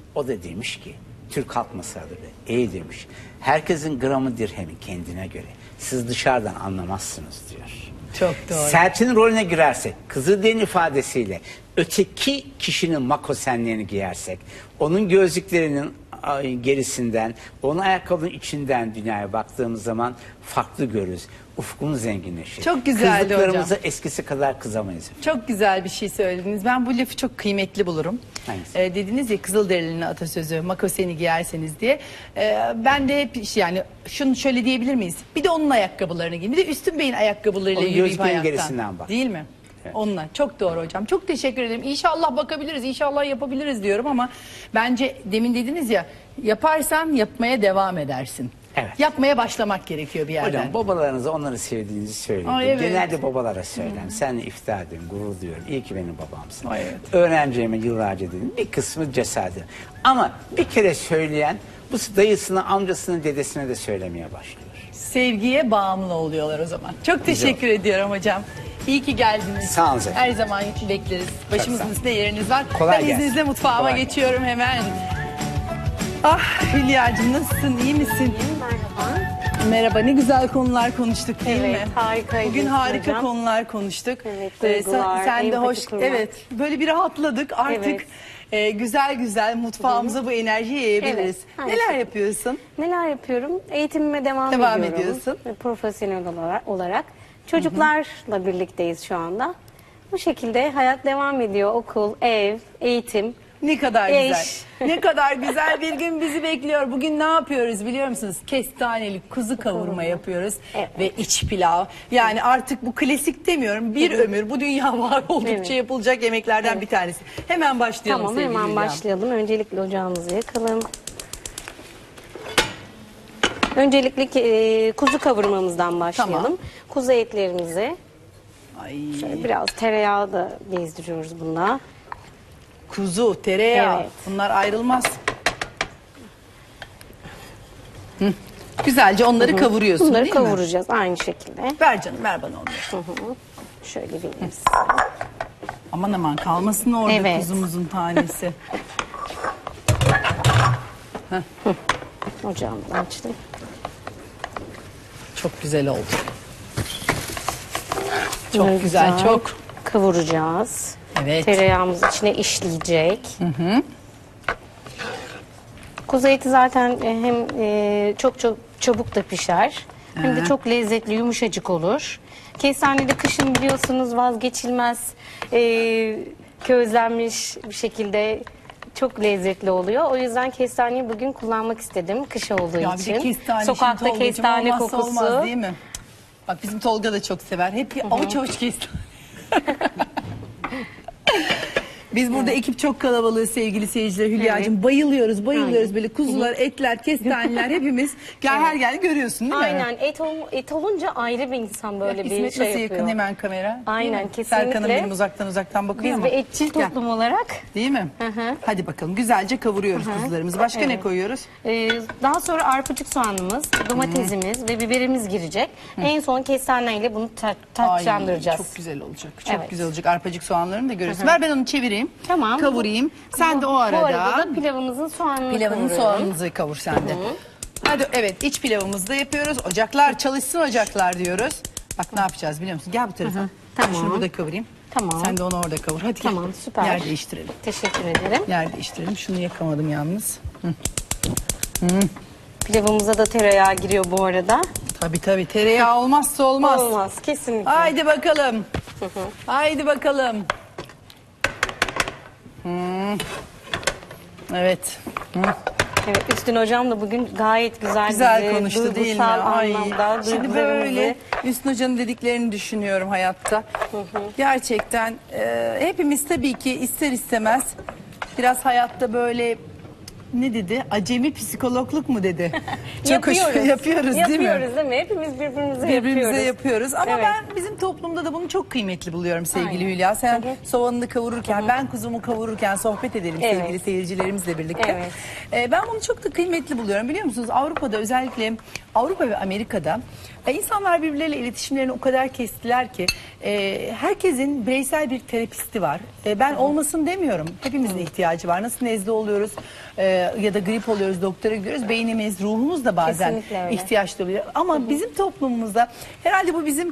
Speaker 2: O da demiş ki, Türk halk masalları, ey demiş, herkesin gramı dirhemi kendine göre. Siz dışarıdan anlamazsınız diyor.
Speaker 1: Çok doğru.
Speaker 2: Selçuk'un rolüne girersek, Kızılderili ifadesiyle öteki kişinin makosenlerini giyersek, onun gözlüklerinin gerisinden, onun ayakkabının içinden dünyaya baktığımız zaman farklı görürüz. Ufkumuz zenginleşir.
Speaker 1: Çok güzeldi
Speaker 2: Kızdıklarımıza
Speaker 1: hocam.
Speaker 2: eskisi kadar kızamayız.
Speaker 1: Çok güzel bir şey söylediniz. Ben bu lafı çok kıymetli bulurum.
Speaker 2: Hangisi?
Speaker 1: Dediniz ya Kızılderili'nin atasözü makoseni giyerseniz diye. Ben de hep yani şunu şöyle diyebilir miyiz? Bir de onun ayakkabılarını giyin. Bir de Üstün Bey'in ayakkabılarıyla
Speaker 2: Onun
Speaker 1: yürüyüp
Speaker 2: gözlüklerin
Speaker 1: hayattan.
Speaker 2: gerisinden bak.
Speaker 1: Değil mi?
Speaker 2: Evet.
Speaker 1: Onunla. Çok doğru hocam. Çok teşekkür ederim. İnşallah bakabiliriz, inşallah yapabiliriz diyorum ama bence demin dediniz ya yaparsan yapmaya devam edersin.
Speaker 2: Evet.
Speaker 1: Yapmaya başlamak gerekiyor bir yerden.
Speaker 2: Hocam babalarınıza onları sevdiğinizi söyleyin.
Speaker 1: Ay, evet.
Speaker 2: Genelde babalara söylen. Seninle iftihar ediyorum, gurur duyuyorum. İyi ki benim babamsın.
Speaker 1: Ay, evet.
Speaker 2: Öğrencilerime yıllarca dedim. Bir kısmı cesaret. Ama bir kere söyleyen bu dayısına, amcasına, dedesine de söylemeye başlıyor.
Speaker 1: Sevgiye bağımlı oluyorlar o zaman. Çok teşekkür ediyorum hocam. İyi ki geldiniz.
Speaker 2: Sağ olun.
Speaker 1: Her zaman bekleriz. Başımızın
Speaker 2: sağ olun.
Speaker 1: üstünde yeriniz var.
Speaker 2: Kolay
Speaker 1: Ben
Speaker 2: gelsin.
Speaker 1: izninizle mutfağıma
Speaker 2: Kolay gelsin.
Speaker 1: geçiyorum hemen. Ah Hülya'cığım nasılsın? İyi misin?
Speaker 3: Merhaba.
Speaker 1: Merhaba. Ne güzel konular konuştuk değil
Speaker 3: Evet,
Speaker 1: mi?
Speaker 3: harikaydı
Speaker 1: Bugün harika
Speaker 3: hocam.
Speaker 1: konular konuştuk.
Speaker 3: Evet,
Speaker 1: sen
Speaker 3: duygular,
Speaker 1: de
Speaker 3: empati
Speaker 1: hoş.
Speaker 3: kurmak.
Speaker 1: Evet. Böyle bir rahatladık. Artık güzel güzel mutfağımıza bu enerjiyi yayabiliriz.
Speaker 3: Evet, aynı
Speaker 1: Neler
Speaker 3: şekilde.
Speaker 1: yapıyorsun?
Speaker 3: Neler yapıyorum? Eğitimime devam
Speaker 1: Devam
Speaker 3: ediyorum.
Speaker 1: ediyorsun.
Speaker 3: Profesyonel olarak. Çocuklarla birlikteyiz şu anda. Bu şekilde hayat devam ediyor. Okul, ev, eğitim.
Speaker 1: Ne kadar
Speaker 3: Eş.
Speaker 1: güzel. Ne kadar güzel bir gün bizi bekliyor. Bugün ne yapıyoruz biliyor musunuz? Kestaneli kuzu kavurma yapıyoruz.
Speaker 3: Evet.
Speaker 1: Ve iç pilav. Yani artık bu klasik demiyorum. Bir ömür bu dünya var oldukça
Speaker 3: Evet.
Speaker 1: yapılacak yemeklerden
Speaker 3: Evet.
Speaker 1: bir tanesi. Hemen başlayalım
Speaker 3: Tamam,
Speaker 1: sevgili
Speaker 3: hemen
Speaker 1: Hülya.
Speaker 3: başlayalım. Öncelikle ocağımızı yakalım. Öncelikle kuzu kavurmamızdan başlayalım.
Speaker 1: Tamam.
Speaker 3: Kuzu etlerimizi
Speaker 1: Ay,
Speaker 3: şöyle biraz tereyağı da gezdiriyoruz bunda.
Speaker 1: kuzu, tereyağı.
Speaker 3: Evet.
Speaker 1: Bunlar ayrılmaz. Hı. Güzelce onları kavuruyorsun
Speaker 3: Bunları
Speaker 1: değil mi?
Speaker 3: kavuracağız aynı şekilde.
Speaker 1: Ver canım ver bana onları.
Speaker 3: Şöyle vereyim size.
Speaker 1: Aman aman kalmasın orada
Speaker 3: Evet.
Speaker 1: kuzumuzun tanesi.
Speaker 3: Ocağımı da açtım.
Speaker 1: Çok güzel oldu.
Speaker 3: Bunları
Speaker 1: Çok güzel, çok.
Speaker 3: kavuracağız.
Speaker 1: Evet.
Speaker 3: Tereyağımız içine işleyecek. Kuzu eti zaten hem çok çok çabuk da pişer. Hem de çok lezzetli, yumuşacık olur. Kestanede kışın biliyorsunuz vazgeçilmez közlenmiş bir şekilde çok lezzetli oluyor. O yüzden kestaneyi bugün kullanmak istedim kış olduğu
Speaker 1: Ya bir
Speaker 3: için.
Speaker 1: de kestane
Speaker 3: Sokakta
Speaker 1: şimdi Tolgacığım
Speaker 3: kestane
Speaker 1: olmazsa
Speaker 3: kokusu.
Speaker 1: olmaz değil mi? Bak bizim Tolga da çok sever. Hep bir avuç avuç kestane. Biz burada ekip çok kalabalığı sevgili seyirciler Hülya'cığım. Bayılıyoruz bayılıyoruz böyle kuzular, etler, kestaneler hepimiz. Gel her geldi görüyorsun değil mi?
Speaker 3: Aynen et olunca ayrı bir insan böyle bir
Speaker 1: İsmet
Speaker 3: şey
Speaker 1: nasıl
Speaker 3: yapıyor.
Speaker 1: yakın hemen kamera?
Speaker 3: Aynen,
Speaker 1: Değil mi?
Speaker 3: kesinlikle.
Speaker 1: Serkan'ım benim uzaktan bakıyor
Speaker 3: Biz
Speaker 1: ama.
Speaker 3: bir etçil
Speaker 1: Gel.
Speaker 3: toplum olarak
Speaker 1: Değil mi?
Speaker 3: hı.
Speaker 1: Hadi bakalım güzelce kavuruyoruz kuzularımızı. Başka ne koyuyoruz?
Speaker 3: daha sonra arpacık soğanımız, domatesimiz ve biberimiz girecek. En son kestaneyle bunu tatlandıracağız.
Speaker 1: Ay, çok güzel olacak. Çok
Speaker 3: Evet.
Speaker 1: güzel olacak. Arpacık soğanlarını da görüyorsun. Ver ben onu çevireyim.
Speaker 3: Tamam.
Speaker 1: Kavurayım. Sen de o
Speaker 3: Bu
Speaker 1: arada,
Speaker 3: arada da pilavımızın soğanını
Speaker 1: pilavının
Speaker 3: kavuruyorum.
Speaker 1: soğanınızı kavur sen de. Hadi evet iç pilavımızı da yapıyoruz. Ocaklar çalışsın ocaklar diyoruz. Bak ne yapacağız biliyor musun? Gel bu tarafa.
Speaker 3: Tamam.
Speaker 1: Şunu burada kavurayım.
Speaker 3: Tamam.
Speaker 1: Sen de onu orada kavur. Hadi gel.
Speaker 3: Tamam, süper.
Speaker 1: Yer değiştirelim.
Speaker 3: Teşekkür ederim.
Speaker 1: Yer değiştirelim. Şunu yakamadım yalnız.
Speaker 3: Pilavımıza da tereyağı giriyor bu arada.
Speaker 1: Tabii tereyağı olmazsa olmaz.
Speaker 3: Olmaz kesinlikle.
Speaker 1: Haydi bakalım. Haydi bakalım. Evet.
Speaker 3: Evet, Üstün hocam da bugün gayet güzel
Speaker 1: Güzel konuştu değil mi?
Speaker 3: duygusal
Speaker 1: Ay,
Speaker 3: anlamda
Speaker 1: şimdi böyle Hüsnü Hoca'nın dediklerini düşünüyorum hayatta. Gerçekten hepimiz tabii ki ister istemez biraz hayatta böyle ne dedi? Acemi psikologluk mu dedi? Çok hoş yapıyoruz değil mi?
Speaker 3: Yapıyoruz değil mi? Hepimiz birbirimize
Speaker 1: Birbirimize yapıyoruz. Ama
Speaker 3: Evet.
Speaker 1: ben bizim toplumda da bunu çok kıymetli buluyorum sevgili
Speaker 3: Aynen.
Speaker 1: Hülya. Sen
Speaker 3: Hı hı.
Speaker 1: soğanını kavururken, ben kuzumu kavururken sohbet edelim
Speaker 3: Evet.
Speaker 1: sevgili seyircilerimizle birlikte.
Speaker 3: Evet.
Speaker 1: Ben bunu çok da kıymetli buluyorum. Biliyor musunuz Avrupa'da özellikle Avrupa ve Amerika'da insanlar birbirleriyle iletişimlerini o kadar kestiler ki herkesin bireysel bir terapisti var. Ben olmasın demiyorum. Hepimizin ihtiyacı var. Nasıl nezle oluyoruz ya da grip oluyoruz, doktora gidiyoruz. Beynimiz, ruhumuz da bazen
Speaker 3: Kesinlikle öyle.
Speaker 1: ihtiyaç duyuyor. Ama bizim toplumumuzda herhalde bu bizim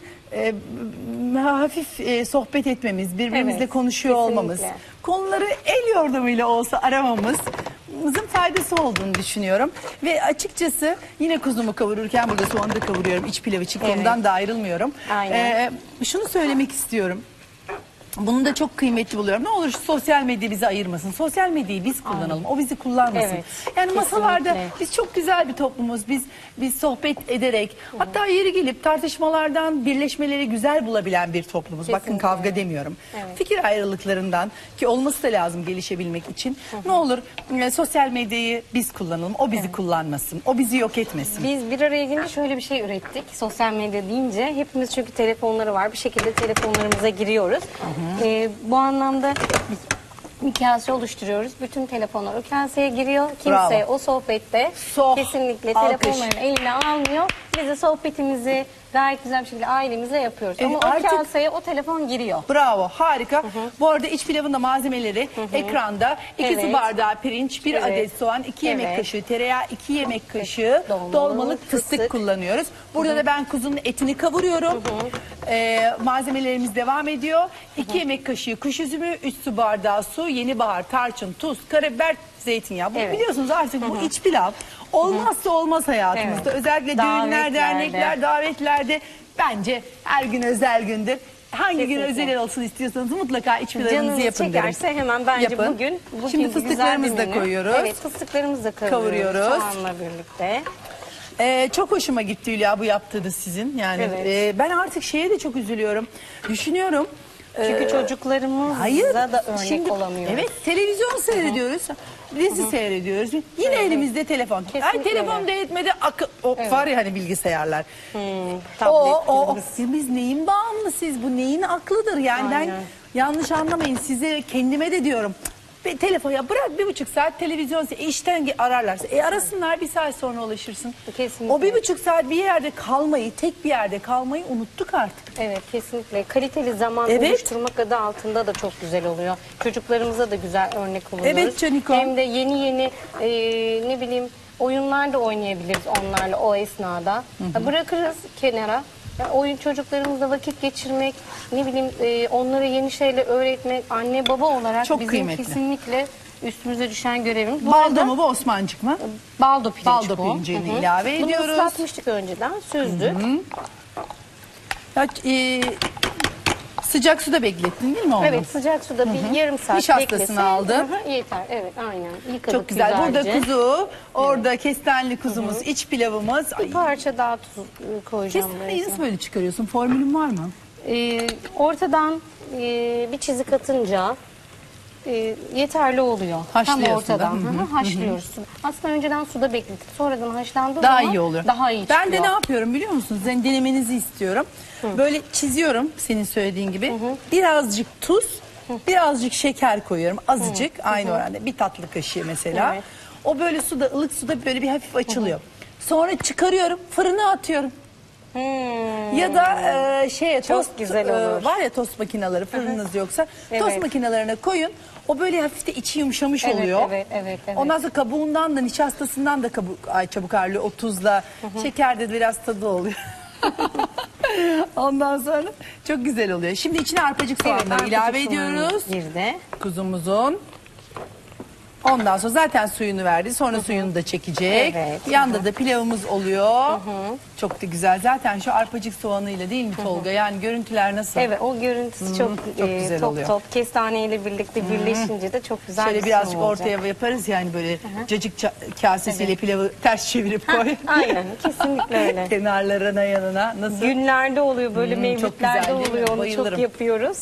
Speaker 1: hafif sohbet etmemiz, birbirimizle
Speaker 3: Evet,
Speaker 1: konuşuyor
Speaker 3: kesinlikle.
Speaker 1: olmamız, konuları el yordamıyla olsa aramamızın faydası olduğunu düşünüyorum. Ve açıkçası yine kuzumu kavururken burada soğanı da kavuruyorum. İç pilav için konudan da ayrılmıyorum.
Speaker 3: Aynen.
Speaker 1: Şunu söylemek istiyorum. Bunu da çok kıymetli buluyorum. Ne olur şu sosyal medya bizi ayırmasın. Sosyal medyayı biz kullanalım. O bizi kullanmasın.
Speaker 3: Evet,
Speaker 1: Yani masalarda
Speaker 3: kesinlikle.
Speaker 1: biz çok güzel bir toplumuz. Biz sohbet ederek hatta yeri gelip tartışmalardan birleşmeleri güzel bulabilen bir toplumuz. Bakın
Speaker 3: Kesinlikle.
Speaker 1: kavga demiyorum.
Speaker 3: Evet.
Speaker 1: Fikir ayrılıklarından ki olması da lazım gelişebilmek için. Ne olur sosyal medyayı biz kullanalım. O bizi kullanmasın. O bizi yok etmesin.
Speaker 3: Biz bir araya gelince şöyle bir şey ürettik. Sosyal medya deyince hepimiz çünkü telefonları var. Bir şekilde telefonlarımıza giriyoruz. Bu anlamda bir kase oluşturuyoruz. Bütün telefonlar o kaseye giriyor. Kimse
Speaker 1: Bravo.
Speaker 3: o sohbette kesinlikle
Speaker 1: Alkış.
Speaker 3: telefonlarını eline almıyor. Biz de sohbetimizi gayet güzel bir şekilde ailemizle yapıyoruz.
Speaker 1: Evet,
Speaker 3: Ama o
Speaker 1: artık-
Speaker 3: kaseye o telefon giriyor.
Speaker 1: Bravo, harika. Bu arada iç pilavın da malzemeleri ekranda. 2 su
Speaker 3: Evet.
Speaker 1: bardağı pirinç, 1
Speaker 3: Evet.
Speaker 1: adet soğan, 2 yemek
Speaker 3: Evet.
Speaker 1: kaşığı tereyağı, 2 yemek kaşığı
Speaker 3: Dolmalık
Speaker 1: dolmalık fıstık
Speaker 3: fıstık.
Speaker 1: kullanıyoruz. Burada da ben kuzunun etini kavuruyorum. Malzemelerimiz devam ediyor. 2 yemek kaşığı kuş üzümü, 3 su bardağı su, yeni bahar, tarçın, tuz, karabiber, zeytinyağı. Bu
Speaker 3: Evet.
Speaker 1: biliyorsunuz artık bu iç pilav olmazsa olmaz hayatımızda.
Speaker 3: Evet.
Speaker 1: Özellikle düğünler,
Speaker 3: Davetlerde.
Speaker 1: dernekler, davetlerde bence her gün özel gündür. Hangi gün
Speaker 3: Kesinlikle.
Speaker 1: özel olsun istiyorsanız mutlaka iç pilavınızı
Speaker 3: Canınız
Speaker 1: yapın derim.
Speaker 3: çekerse hemen bence
Speaker 1: Yapın.
Speaker 3: bugün
Speaker 1: Şimdi
Speaker 3: güzel
Speaker 1: fıstıklarımızı
Speaker 3: bir
Speaker 1: da
Speaker 3: menü.
Speaker 1: koyuyoruz.
Speaker 3: Evet, fıstıklarımızı da
Speaker 1: Kavuruyoruz.
Speaker 3: Soğanla birlikte.
Speaker 1: Çok hoşuma gitti Hülya bu yaptığınız sizin. Yani
Speaker 3: Evet.
Speaker 1: ben artık şeye de çok üzülüyorum. Düşünüyorum.
Speaker 3: Çünkü çocuklarımıza
Speaker 1: Hayır.
Speaker 3: da örnek
Speaker 1: Şimdi,
Speaker 3: olamıyoruz.
Speaker 1: Evet, televizyon seyrediyoruz. Dizi seyrediyoruz. Yine elimizde telefon. Ay
Speaker 3: Kesinlikle
Speaker 1: telefon
Speaker 3: öyle.
Speaker 1: da yetmedi. Var ya hani bilgisayarlar.
Speaker 3: Tabletlerimiz.
Speaker 1: Ya biz neyin bağımlısıyız? Bu neyin aklıdır? Yani ben
Speaker 3: Aynen.
Speaker 1: yanlış anlamayın. Size kendime de diyorum. Telefon ya bırak 1,5 saat televizyon işten ararlarsa. Arasınlar 1 saat sonra ulaşırsın.
Speaker 3: Kesinlikle.
Speaker 1: O 1,5 saat bir yerde kalmayı, tek bir yerde kalmayı unuttuk artık.
Speaker 3: Evet, kesinlikle. Kaliteli zaman
Speaker 1: Evet.
Speaker 3: oluşturmak adı altında da çok güzel oluyor. Çocuklarımıza da güzel örnek oluyoruz.
Speaker 1: Evet Caniko.
Speaker 3: Hem de yeni ne bileyim oyunlar da oynayabiliriz onlarla o esnada. Bırakırız kenara. Ya oyun çocuklarımızla vakit geçirmek, ne bileyim onlara yeni şeyler öğretmek, anne baba olarak
Speaker 1: Çok
Speaker 3: bizim
Speaker 1: kıymetli.
Speaker 3: kesinlikle üstümüze düşen görevimiz. Bu
Speaker 1: Baldo
Speaker 3: arada
Speaker 1: mu bu Osmancık mı?
Speaker 3: baldo pirinç
Speaker 1: Baldo
Speaker 3: bu.
Speaker 1: pirincini
Speaker 3: Hı hı.
Speaker 1: ilave
Speaker 3: Bunu
Speaker 1: ediyoruz.
Speaker 3: ıslatmıştık önceden, süzdük.
Speaker 1: Ya, sıcak suda beklettin değil mi onu?
Speaker 3: Evet, sıcak suda bir yarım saat
Speaker 1: Nişastasını
Speaker 3: beklesin.
Speaker 1: aldın.
Speaker 3: Hı hı, yeter, evet aynen. Yıkadık
Speaker 1: Çok güzel. Burada
Speaker 3: güzelce.
Speaker 1: kuzu, orada kestaneli kuzumuz, iç pilavımız.
Speaker 3: Bir parça daha tuz koyacağım.
Speaker 1: Kestaneyi
Speaker 3: buraya.
Speaker 1: nasıl böyle çıkarıyorsun? Formülün var mı?
Speaker 3: Ortadan bir çizik atınca yeterli oluyor. Tam
Speaker 1: Haşlıyorsun
Speaker 3: ortadan.
Speaker 1: da.
Speaker 3: Hı hı, haşlıyoruz. Aslında önceden suda bekletip sonradan haşlandığı
Speaker 1: Daha
Speaker 3: zaman
Speaker 1: iyi oluyor.
Speaker 3: daha iyi
Speaker 1: Ben
Speaker 3: çıkıyor.
Speaker 1: de ne yapıyorum biliyor musunuz? Yani denemenizi istiyorum. Böyle çiziyorum senin söylediğin gibi. Birazcık tuz, birazcık şeker koyuyorum. Azıcık aynı oranda. Bir tatlı kaşığı mesela.
Speaker 3: Evet.
Speaker 1: O böyle suda, ılık suda böyle bir hafif açılıyor. Sonra çıkarıyorum, fırına atıyorum. Ya da tost
Speaker 3: güzel olur.
Speaker 1: var ya tost makineleri fırınınız yoksa
Speaker 3: Evet.
Speaker 1: tost makinelerine koyun. O böyle hafif de içi yumuşamış
Speaker 3: Evet,
Speaker 1: oluyor.
Speaker 3: evet.
Speaker 1: Ondan sonra kabuğundan da nişastasından da çabuk harlıyor o tuzla. Şekerde de biraz tadı oluyor. Ondan sonra çok güzel oluyor. Şimdi içine arpacık soğanları
Speaker 3: arpacık
Speaker 1: ilave
Speaker 3: soğanı
Speaker 1: ediyoruz.
Speaker 3: girdi.
Speaker 1: Kuzumuzun. Ondan sonra zaten suyunu verdi. Sonra suyunu da çekecek.
Speaker 3: Evet.
Speaker 1: Yanda da pilavımız oluyor. Çok da güzel. Zaten şu arpacık soğanıyla değil mi Tolga? Yani görüntüler nasıl?
Speaker 3: Evet, o görüntüsü çok
Speaker 1: güzel
Speaker 3: top
Speaker 1: oluyor.
Speaker 3: top kestaneyle birlikte birleşince de çok güzel
Speaker 1: Şöyle
Speaker 3: bir
Speaker 1: birazcık
Speaker 3: sunum olacak.
Speaker 1: ortaya yaparız yani böyle cacık kasesiyle pilavı ters çevirip koy.
Speaker 3: Aynen, kesinlikle öyle.
Speaker 1: Kenarlarına yanına nasıl?
Speaker 3: Günlerde oluyor böyle
Speaker 1: çok
Speaker 3: mevlütlerde
Speaker 1: güzel değil mi?
Speaker 3: oluyor onu
Speaker 1: Bayılırım.
Speaker 3: çok yapıyoruz.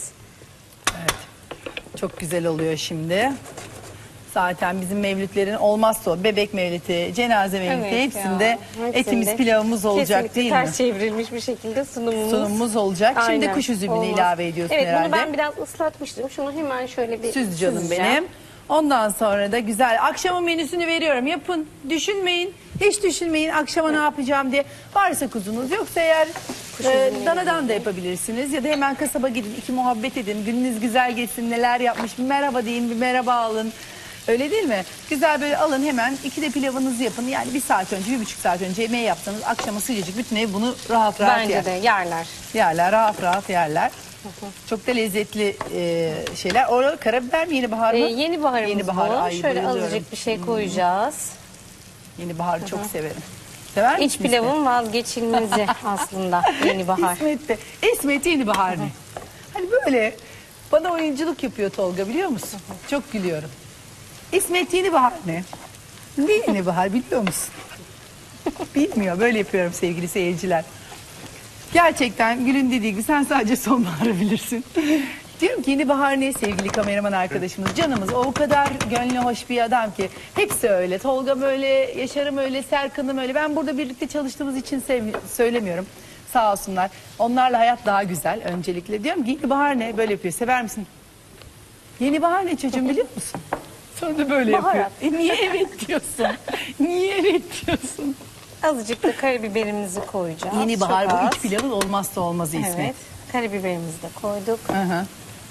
Speaker 1: Çok güzel oluyor şimdi. Zaten bizim mevlütlerin olmazsa o bebek mevlütü, cenaze mevlütü
Speaker 3: Evet
Speaker 1: hepsinde
Speaker 3: ya,
Speaker 1: etimiz
Speaker 3: hepsinde
Speaker 1: pilavımız olacak
Speaker 3: kesinlikle
Speaker 1: değil mi?
Speaker 3: ters çevrilmiş bir şekilde sunumumuz.
Speaker 1: Sunumumuz olacak. Şimdi
Speaker 3: Aynen,
Speaker 1: kuş üzümünü
Speaker 3: olmaz.
Speaker 1: ilave ediyorsun
Speaker 3: evet,
Speaker 1: herhalde.
Speaker 3: bunu ben biraz ıslatmıştım. Şunu hemen şöyle bir
Speaker 1: Süz canım
Speaker 3: süzeceğim.
Speaker 1: benim. Ondan sonra da güzel akşamın menüsünü veriyorum. Yapın. Düşünmeyin. Hiç düşünmeyin akşama ne yapacağım diye. Varsa kuzunuz yoksa eğer
Speaker 3: Kuş üzümleri
Speaker 1: Danadan da yapabilirsiniz ya da hemen kasaba gidin, iki muhabbet edin, gününüz güzel geçsin, neler yapmış bir merhaba deyin, bir merhaba alın. Öyle değil mi? Güzel böyle alın hemen, 2'de pilavınızı yapın. Yani 1 saat önce, 1,5 saat önce yemeği yapsanız akşama sıcacık bütün ev bunu rahat rahat
Speaker 3: Bence
Speaker 1: yer.
Speaker 3: de yerler.
Speaker 1: Yerler, rahat rahat yerler. Çok da lezzetli şeyler. Orada karabiber mi, yeni bahar mı?
Speaker 3: Yeni baharımız
Speaker 1: Yeni bahar,
Speaker 3: bu.
Speaker 1: ay,
Speaker 3: Şöyle
Speaker 1: bayılıyorum.
Speaker 3: azıcık bir şey koyacağız.
Speaker 1: Yeni baharı çok severim. Sever
Speaker 3: İç
Speaker 1: misin
Speaker 3: pilavın vazgeçilmezi aslında yeni bahar.
Speaker 1: İsmet yeni bahar ne? Hani böyle bana oyunculuk yapıyor Tolga, biliyor musun? Çok gülüyorum. İsmet yeni bahar ne? Ne yeni bahar biliyor musun? Bilmiyor, böyle yapıyorum sevgili seyirciler. Gerçekten Gül'ün dediği gibi sen sadece sonbaharı bilirsin. Diyorum ki yeni bahar ne sevgili kameraman arkadaşımız, canımız, o kadar gönlü hoş bir adam ki. Hepsi öyle, Tolga öyle, Yaşar'ım öyle, Serkan'ım öyle. Ben burada birlikte çalıştığımız için söylemiyorum. Sağ olsunlar. Onlarla hayat daha güzel öncelikle. Diyorum ki yeni bahar ne? Böyle yapıyor. Sever misin? Yeni bahar ne çocuğum biliyor musun? Sonra da böyle
Speaker 3: Baharat.
Speaker 1: yapıyor. Niye evet diyorsun? Niye evet diyorsun?
Speaker 3: Azıcık da karabiberimizi koyacağız.
Speaker 1: Yeni bahar
Speaker 3: Çok
Speaker 1: bu
Speaker 3: az.
Speaker 1: iç pilavın olmazsa olmazı İsmet.
Speaker 3: Evet. Karabiberimizi de koyduk.
Speaker 1: Hı hı.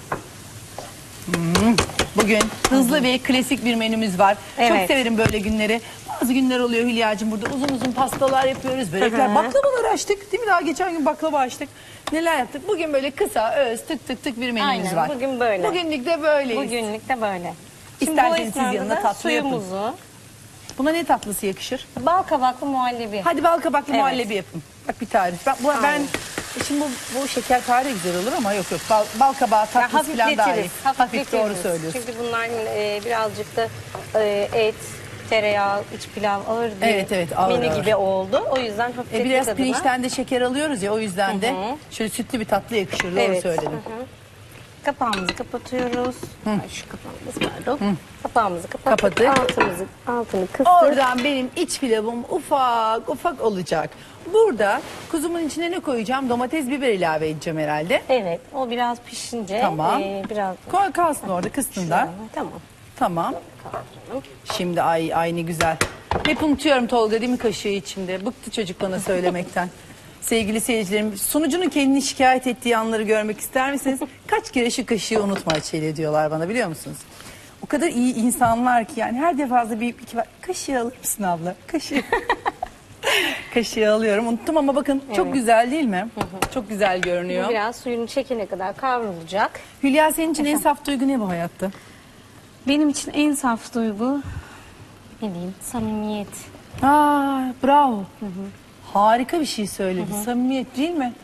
Speaker 1: Bugün hızlı ve klasik bir menümüz var. Çok
Speaker 3: Evet.
Speaker 1: severim böyle günleri. Bazı günler oluyor Hülya'cığım, burada uzun uzun pastalar yapıyoruz, börekler,
Speaker 3: Hı hı.
Speaker 1: baklavalar açtık. Değil mi? Daha geçen gün baklava açtık. Neler yaptık? Bugün böyle kısa, öz, tık tık tık bir menümüz
Speaker 3: Aynen,
Speaker 1: var.
Speaker 3: bugün böyle.
Speaker 1: Bugünlük de böyleyiz.
Speaker 3: Bugünlük de böyle.
Speaker 1: İsterseniz
Speaker 3: bu
Speaker 1: siz
Speaker 3: esnada
Speaker 1: yanına
Speaker 3: da
Speaker 1: tatlı yapın.
Speaker 3: suyumuzu,
Speaker 1: Buna ne tatlısı yakışır?
Speaker 3: bal kabaklı muhallebi.
Speaker 1: Hadi bal kabaklı
Speaker 3: Evet.
Speaker 1: muhallebi yapın. Bak bir tarif. Ben
Speaker 3: Aynen.
Speaker 1: şimdi bu şekerpare de güzel olur ama yok bal kabağı
Speaker 3: Ya
Speaker 1: tatlısı falan daha iyi. Hafif doğru
Speaker 3: hafifletiriz.
Speaker 1: söylüyorsun.
Speaker 3: Çünkü bunların birazcık da et, tereyağı, iç pilav ağır bir
Speaker 1: Evet, ağır,
Speaker 3: menü
Speaker 1: ağır.
Speaker 3: gibi oldu. O yüzden hafifletmek
Speaker 1: Biraz
Speaker 3: adına.
Speaker 1: pirinçten de şeker alıyoruz ya, o yüzden de şöyle sütlü bir tatlı yakışır. Doğru
Speaker 3: Evet.
Speaker 1: söyledim.
Speaker 3: Hı hı. Kapağımızı kapatıyoruz. Ay, şu kapağımız pardon. Kapağımızı kapattık.
Speaker 1: Kapattık.
Speaker 3: Altını kıstık.
Speaker 1: Oradan benim iç pilavım ufak ufak olacak. Burada kuzumun içine ne koyacağım? Domates, biber ilave edeceğim herhalde.
Speaker 3: Evet, o biraz pişince
Speaker 1: Tamam.
Speaker 3: biraz
Speaker 1: Koy kalsın orada kıstığında.
Speaker 3: tamam.
Speaker 1: Tamam. Şimdi ay ne güzel. Hep unutuyorum Tolga, değil mi, kaşığı içinde. Bıktı çocuk bana söylemekten. Sevgili seyircilerim, sunucunun kendini şikayet ettiği anları görmek ister misiniz? Kaç kere şu kaşığı unutma Açeli diyorlar bana, biliyor musunuz? O kadar iyi insanlar ki yani her defasında bir kaşığı alır mısın abla? Kaşığı. Kaşığı alıyorum. Unuttum ama bakın çok güzel değil mi? Çok güzel görünüyor.
Speaker 3: Bu biraz suyunu çekene kadar kavrulacak.
Speaker 1: Hülya, senin için en saf duygu ne bu hayatta?
Speaker 3: Benim için en saf duygu ne diyeyim? Samimiyet.
Speaker 1: Aa, bravo. Harika bir şey söyledi. Samimiyet değil mi?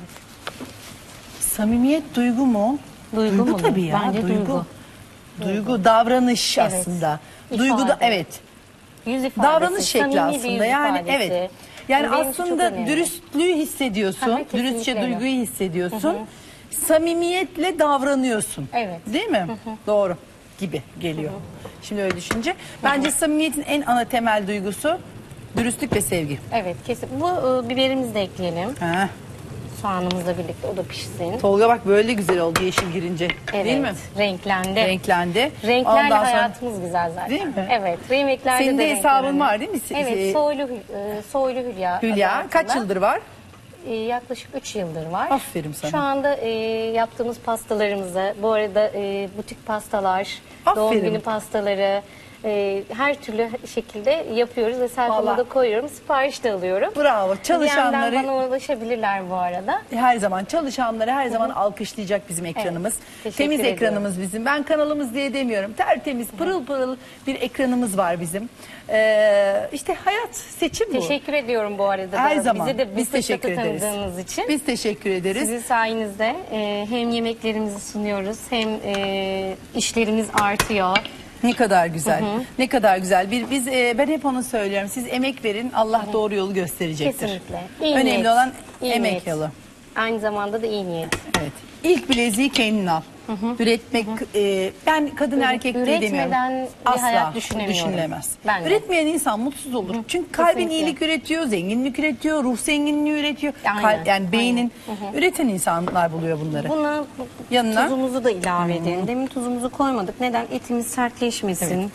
Speaker 1: Samimiyet duygu mu?
Speaker 3: Duygu mu?
Speaker 1: tabii ya.
Speaker 3: Bence duygu.
Speaker 1: Duygu, davranış
Speaker 3: Evet.
Speaker 1: aslında.
Speaker 3: İfade.
Speaker 1: Duygu da evet.
Speaker 3: Yüz ifadesi.
Speaker 1: Davranış şekli
Speaker 3: samimi bir
Speaker 1: aslında.
Speaker 3: yüz
Speaker 1: Yani
Speaker 3: ifadesi.
Speaker 1: evet. Yani
Speaker 3: Benim için çok
Speaker 1: aslında
Speaker 3: önemli.
Speaker 1: dürüstlüğü hissediyorsun.
Speaker 3: Aha, kesinlikle
Speaker 1: Dürüstçe
Speaker 3: öyle.
Speaker 1: duyguyu hissediyorsun. Samimiyetle davranıyorsun.
Speaker 3: Evet.
Speaker 1: Değil mi? Doğru gibi geliyor. Şimdi öyle düşünce. Bence samimiyetin en ana temel duygusu dürüstlük ve sevgi.
Speaker 3: Evet, kesin. Bu biberimizi de ekleyelim.
Speaker 1: Ha.
Speaker 3: Soğanımızla birlikte o da pişsin.
Speaker 1: Tolga bak böyle güzel oldu yeşil girince.
Speaker 3: Evet,
Speaker 1: Değil mi?
Speaker 3: renklendi.
Speaker 1: Renklendi.
Speaker 3: Renklerle
Speaker 1: Ondan sonra-
Speaker 3: hayatımız güzel zaten.
Speaker 1: Değil mi?
Speaker 3: Evet, renklerle
Speaker 1: Senin
Speaker 3: de
Speaker 1: de hesabın
Speaker 3: renklendi.
Speaker 1: var değil mi?
Speaker 3: Evet, Soylu Hülya.
Speaker 1: Hülya
Speaker 3: adı
Speaker 1: kaç
Speaker 3: altında.
Speaker 1: yıldır var?
Speaker 3: Yaklaşık 3 yıldır var.
Speaker 1: Aferin sana.
Speaker 3: Şu anda yaptığımız pastalarımızı, bu arada butik pastalar,
Speaker 1: Aferin.
Speaker 3: doğum günü pastaları, her türlü şekilde yapıyoruz ve sayfama
Speaker 1: Vallahi.
Speaker 3: da koyuyorum. Sipariş de alıyorum.
Speaker 1: Bravo. Çalışanları
Speaker 3: DM'den bana ulaşabilirler bu arada.
Speaker 1: her zaman çalışanları her zaman alkışlayacak bizim ekranımız.
Speaker 3: teşekkür
Speaker 1: Temiz
Speaker 3: ediyorum.
Speaker 1: ekranımız bizim. Ben kanalımız diye demiyorum. Tertemiz, pırıl pırıl bir ekranımız var bizim. İşte hayat, seçim bu.
Speaker 3: Teşekkür ediyorum bu arada.
Speaker 1: Her
Speaker 3: da.
Speaker 1: zaman.
Speaker 3: Bize de bu
Speaker 1: Biz teşekkür
Speaker 3: fırsatı
Speaker 1: ederiz.
Speaker 3: tanıdığınız için.
Speaker 1: Biz teşekkür ederiz.
Speaker 3: Sizin sayenizde hem yemeklerimizi sunuyoruz hem işlerimiz artıyor.
Speaker 1: Ne kadar güzel. Ne kadar güzel. Ben hep onu söylüyorum. Siz emek verin, Allah doğru yolu gösterecektir.
Speaker 3: Kesinlikle. İyi
Speaker 1: Önemli
Speaker 3: niyet,
Speaker 1: olan
Speaker 3: iyi
Speaker 1: emek
Speaker 3: niyet.
Speaker 1: yolu.
Speaker 3: Aynı zamanda da iyi niyet.
Speaker 1: Evet. İlk bileziği kendin al. Üretmek, ben kadın erkek diye demiyorum.
Speaker 3: Üretmeden bir hayat düşünemiyorum.
Speaker 1: düşünülemez.
Speaker 3: Ben de.
Speaker 1: Üretmeyen insan mutsuz olur. Çünkü kalbin
Speaker 3: Kesinlikle.
Speaker 1: iyilik üretiyor, zenginlik üretiyor, ruh zenginliği üretiyor.
Speaker 3: Aynen,
Speaker 1: Yani beynin üreten insanlar buluyor bunları.
Speaker 3: Buna
Speaker 1: Yanına?
Speaker 3: tuzumuzu da ilave edelim. Demin tuzumuzu koymadık. Neden? Etimiz sertleşmesin.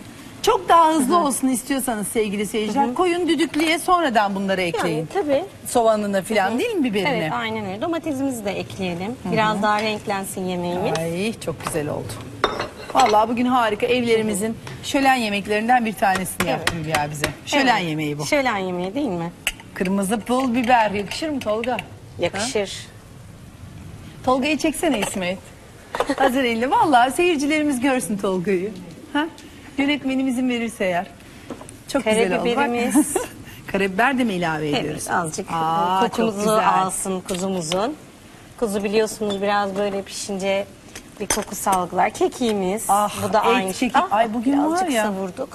Speaker 1: Çok daha hızlı olsun istiyorsanız sevgili seyirciler, koyun düdüklüye, sonradan bunları ekleyin.
Speaker 3: Yani tabii.
Speaker 1: Soğanını falan değil mi, biberini?
Speaker 3: Evet, aynen öyle. Domatesimizi de ekleyelim. Biraz daha renklensin yemeğimiz.
Speaker 1: Ay çok güzel oldu. Vallahi bugün harika, evlerimizin şölen yemeklerinden bir tanesini yaptım ya bize. Şölen
Speaker 3: Evet.
Speaker 1: yemeği bu.
Speaker 3: Şölen yemeği değil mi?
Speaker 1: Kırmızı pul biber yakışır mı Tolga?
Speaker 3: Yakışır.
Speaker 1: Tolga'yı çeksene İsmet. Hazır elinde. Vallahi seyircilerimiz görsün Tolga'yı. Ha? Yönetmenim izin verirse eğer. Çok güzel oldu. Bak.
Speaker 3: Karabiberimiz.
Speaker 1: Karabiber de mi ilave ediyoruz?
Speaker 3: Evet, azıcık
Speaker 1: Aa, çok
Speaker 3: kokumuzu
Speaker 1: güzel.
Speaker 3: alsın kuzumuzun. Kuzu biliyorsunuz biraz böyle pişince bir koku salgılar. Kekiğimiz.
Speaker 1: Ah,
Speaker 3: bu da
Speaker 1: et,
Speaker 3: aynı.
Speaker 1: kekik. Ay, bugün var
Speaker 3: birazcık
Speaker 1: ya.
Speaker 3: savurduk.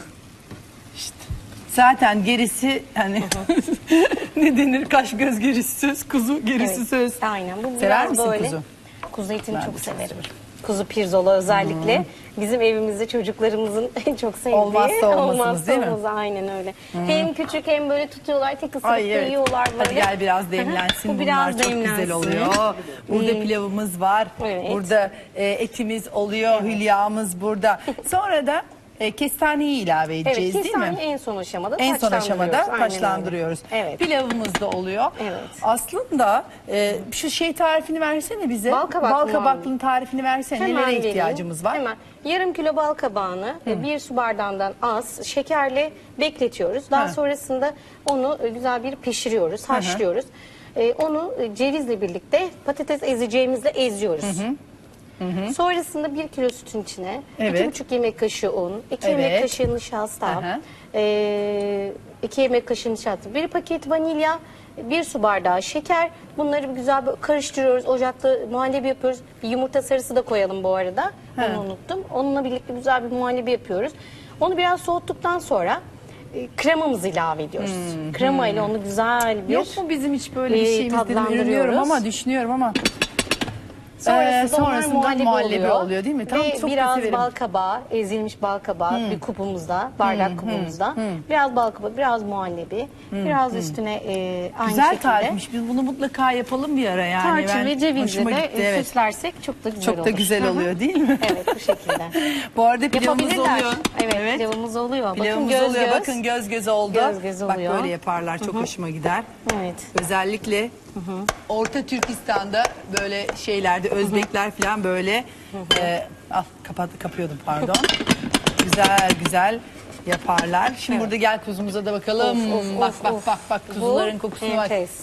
Speaker 1: Zaten gerisi hani ne denir, kaş göz gerisi söz, kuzu gerisi
Speaker 3: Evet,
Speaker 1: söz.
Speaker 3: aynen. Bu
Speaker 1: Sever
Speaker 3: biraz
Speaker 1: misin
Speaker 3: böyle.
Speaker 1: kuzu?
Speaker 3: Kuzu etini
Speaker 1: Ben de
Speaker 3: çok
Speaker 1: çok
Speaker 3: severim.
Speaker 1: severim.
Speaker 3: Kuzu pirzola özellikle. Bizim evimizde çocuklarımızın en çok sevdiği.
Speaker 1: Olmazsa olmazımız,
Speaker 3: olmazsa
Speaker 1: değil mi?
Speaker 3: olmazı, aynen öyle. Hem küçük hem böyle tutuyorlar, tek ısırıkta
Speaker 1: Ay evet.
Speaker 3: yiyorlar böyle.
Speaker 1: Hadi gel biraz
Speaker 3: Hı hı.
Speaker 1: demlensin.
Speaker 3: Bu
Speaker 1: Bunlar
Speaker 3: biraz
Speaker 1: çok güzel
Speaker 3: demlensin.
Speaker 1: oluyor. Burada pilavımız var.
Speaker 3: Evet.
Speaker 1: Burada etimiz oluyor. Hülyamız burada. Sonra da kestaneyi ilave edeceğiz,
Speaker 3: Evet,
Speaker 1: değil mi?
Speaker 3: kestaneyi en son aşamada
Speaker 1: En son aşamada
Speaker 3: taçlandırıyoruz. Aynen
Speaker 1: taçlandırıyoruz.
Speaker 3: öyle. Evet.
Speaker 1: Pilavımız da oluyor.
Speaker 3: Evet.
Speaker 1: Aslında şu şey tarifini versene bize.
Speaker 3: Bal kabaklı mı
Speaker 1: kabaklının tarifini versene.
Speaker 3: Hemen
Speaker 1: Nelere
Speaker 3: vereyim.
Speaker 1: ihtiyacımız var?
Speaker 3: Hemen. Yarım kilo bal kabağını bir su bardağından az şekerle bekletiyoruz. Daha sonrasında onu güzel bir pişiriyoruz, haşlıyoruz. Onu cevizle birlikte patates ezeceğimizle eziyoruz. Sonrasında 1 kilo sütün içine
Speaker 1: Evet.
Speaker 3: 2,5 yemek kaşığı un, 2
Speaker 1: Evet.
Speaker 3: yemek kaşığı nişasta,
Speaker 1: Aha.
Speaker 3: 2 yemek kaşığı nişasta, 1 paket vanilya, 1 su bardağı şeker. Bunları bir güzel bir karıştırıyoruz. Ocakta muhallebi yapıyoruz. Bir yumurta sarısı da koyalım bu arada. Onu unuttum. Onunla birlikte güzel bir muhallebi yapıyoruz. Onu biraz soğuttuktan sonra kremamızı ilave ediyoruz. Krema ile onu güzel bir
Speaker 1: Yok mu bizim hiç böyle bir şeyimiz,
Speaker 3: tadlandırıyoruz.
Speaker 1: ürünüyorum ama düşünüyorum ama.
Speaker 3: Sonrasında onlar
Speaker 1: muhallebi oluyor değil mi? Tam
Speaker 3: Ve
Speaker 1: çok da
Speaker 3: biraz
Speaker 1: severim.
Speaker 3: bal kabağı, ezilmiş bal kabağı bir kupumuzda, bardak kupumuzda. Biraz bal kabağı, biraz muhallebi, biraz üstüne aynı
Speaker 1: Güzel
Speaker 3: şekilde.
Speaker 1: tarifmiş. Biz bunu mutlaka yapalım bir ara yani.
Speaker 3: Tarçın ve cevizle
Speaker 1: hoşuma
Speaker 3: de
Speaker 1: gitti, evet.
Speaker 3: süslersek çok da güzel
Speaker 1: Çok
Speaker 3: olur.
Speaker 1: da güzel
Speaker 3: Hı hı.
Speaker 1: oluyor değil mi?
Speaker 3: Evet, bu şekilde.
Speaker 1: Bu arada pilavımız
Speaker 3: Yapabilirler.
Speaker 1: oluyor.
Speaker 3: Evet, pilavımız oluyor.
Speaker 1: Pilavımız
Speaker 3: Bakın göz
Speaker 1: oluyor.
Speaker 3: göz.
Speaker 1: Bakın göz göz oldu.
Speaker 3: Göz göz
Speaker 1: Bak
Speaker 3: oluyor.
Speaker 1: böyle yaparlar. Çok hoşuma gider.
Speaker 3: Evet.
Speaker 1: Özellikle Orta Türkistan'da böyle şeylerde Özbekler falan böyle kapıyordum pardon. Güzel güzel yaparlar. Şimdi burada gel kuzumuza da bakalım.
Speaker 3: Of, of,
Speaker 1: bak
Speaker 3: of,
Speaker 1: bak
Speaker 3: of.
Speaker 1: bak bak kuzuların
Speaker 3: Bu
Speaker 1: kokusuna bak.
Speaker 3: enfes.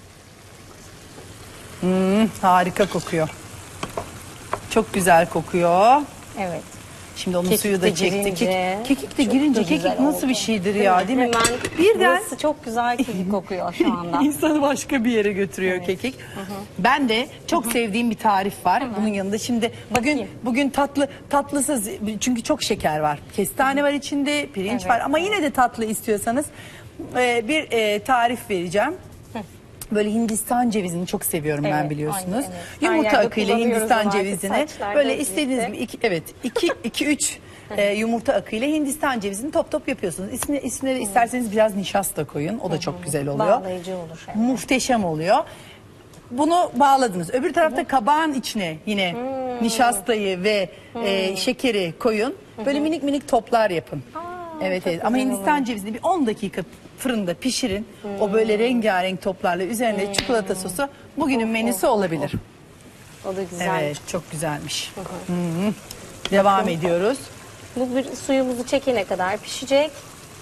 Speaker 1: Harika kokuyor. Çok güzel kokuyor.
Speaker 3: Evet.
Speaker 1: Şimdi onun
Speaker 3: Kekik
Speaker 1: suyu da
Speaker 3: de
Speaker 1: çekti.
Speaker 3: girince
Speaker 1: Kekik de
Speaker 3: çok
Speaker 1: girince
Speaker 3: da güzel
Speaker 1: kekik nasıl
Speaker 3: oldu.
Speaker 1: bir şeydir ya, değil mi?
Speaker 3: Hemen
Speaker 1: Birden
Speaker 3: burası çok güzel kekik kokuyor şu anda.
Speaker 1: İnsanı başka bir yere götürüyor kekik. Ben de çok sevdiğim bir tarif var. Bunun yanında şimdi
Speaker 3: Bakayım.
Speaker 1: bugün tatlısız, çünkü çok şeker var. Kestane var içinde, pirinç
Speaker 3: Evet,
Speaker 1: var ama yine de tatlı istiyorsanız bir tarif vereceğim. Böyle Hindistan cevizini çok seviyorum ben,
Speaker 3: Evet,
Speaker 1: biliyorsunuz.
Speaker 3: aynen, evet. Her
Speaker 1: Yumurta
Speaker 3: yerde
Speaker 1: akıyla
Speaker 3: kullanıyoruz
Speaker 1: Hindistan
Speaker 3: onu artık
Speaker 1: cevizini
Speaker 3: saçlarda
Speaker 1: böyle
Speaker 3: özellikle.
Speaker 1: istediğiniz gibi 2-3 yumurta akıyla Hindistan cevizini top top yapıyorsunuz. İçine de isterseniz biraz nişasta koyun. O da çok güzel oluyor.
Speaker 3: Bağlayıcı olur. Evet.
Speaker 1: Muhteşem oluyor. Bunu bağladınız. Öbür tarafta kabağın içine yine nişastayı ve şekeri koyun. Böyle minik minik toplar yapın. Evet evet. Ama Hindistan cevizini bir 10 dakika fırında pişirin. O böyle rengarenk toplarla üzerine çikolata sosu bugünün menüsü olabilir.
Speaker 3: O da güzel.
Speaker 1: Evet, çok güzelmiş. Hı. Devam ediyoruz.
Speaker 3: Bu bir suyumuzu çekene kadar pişecek.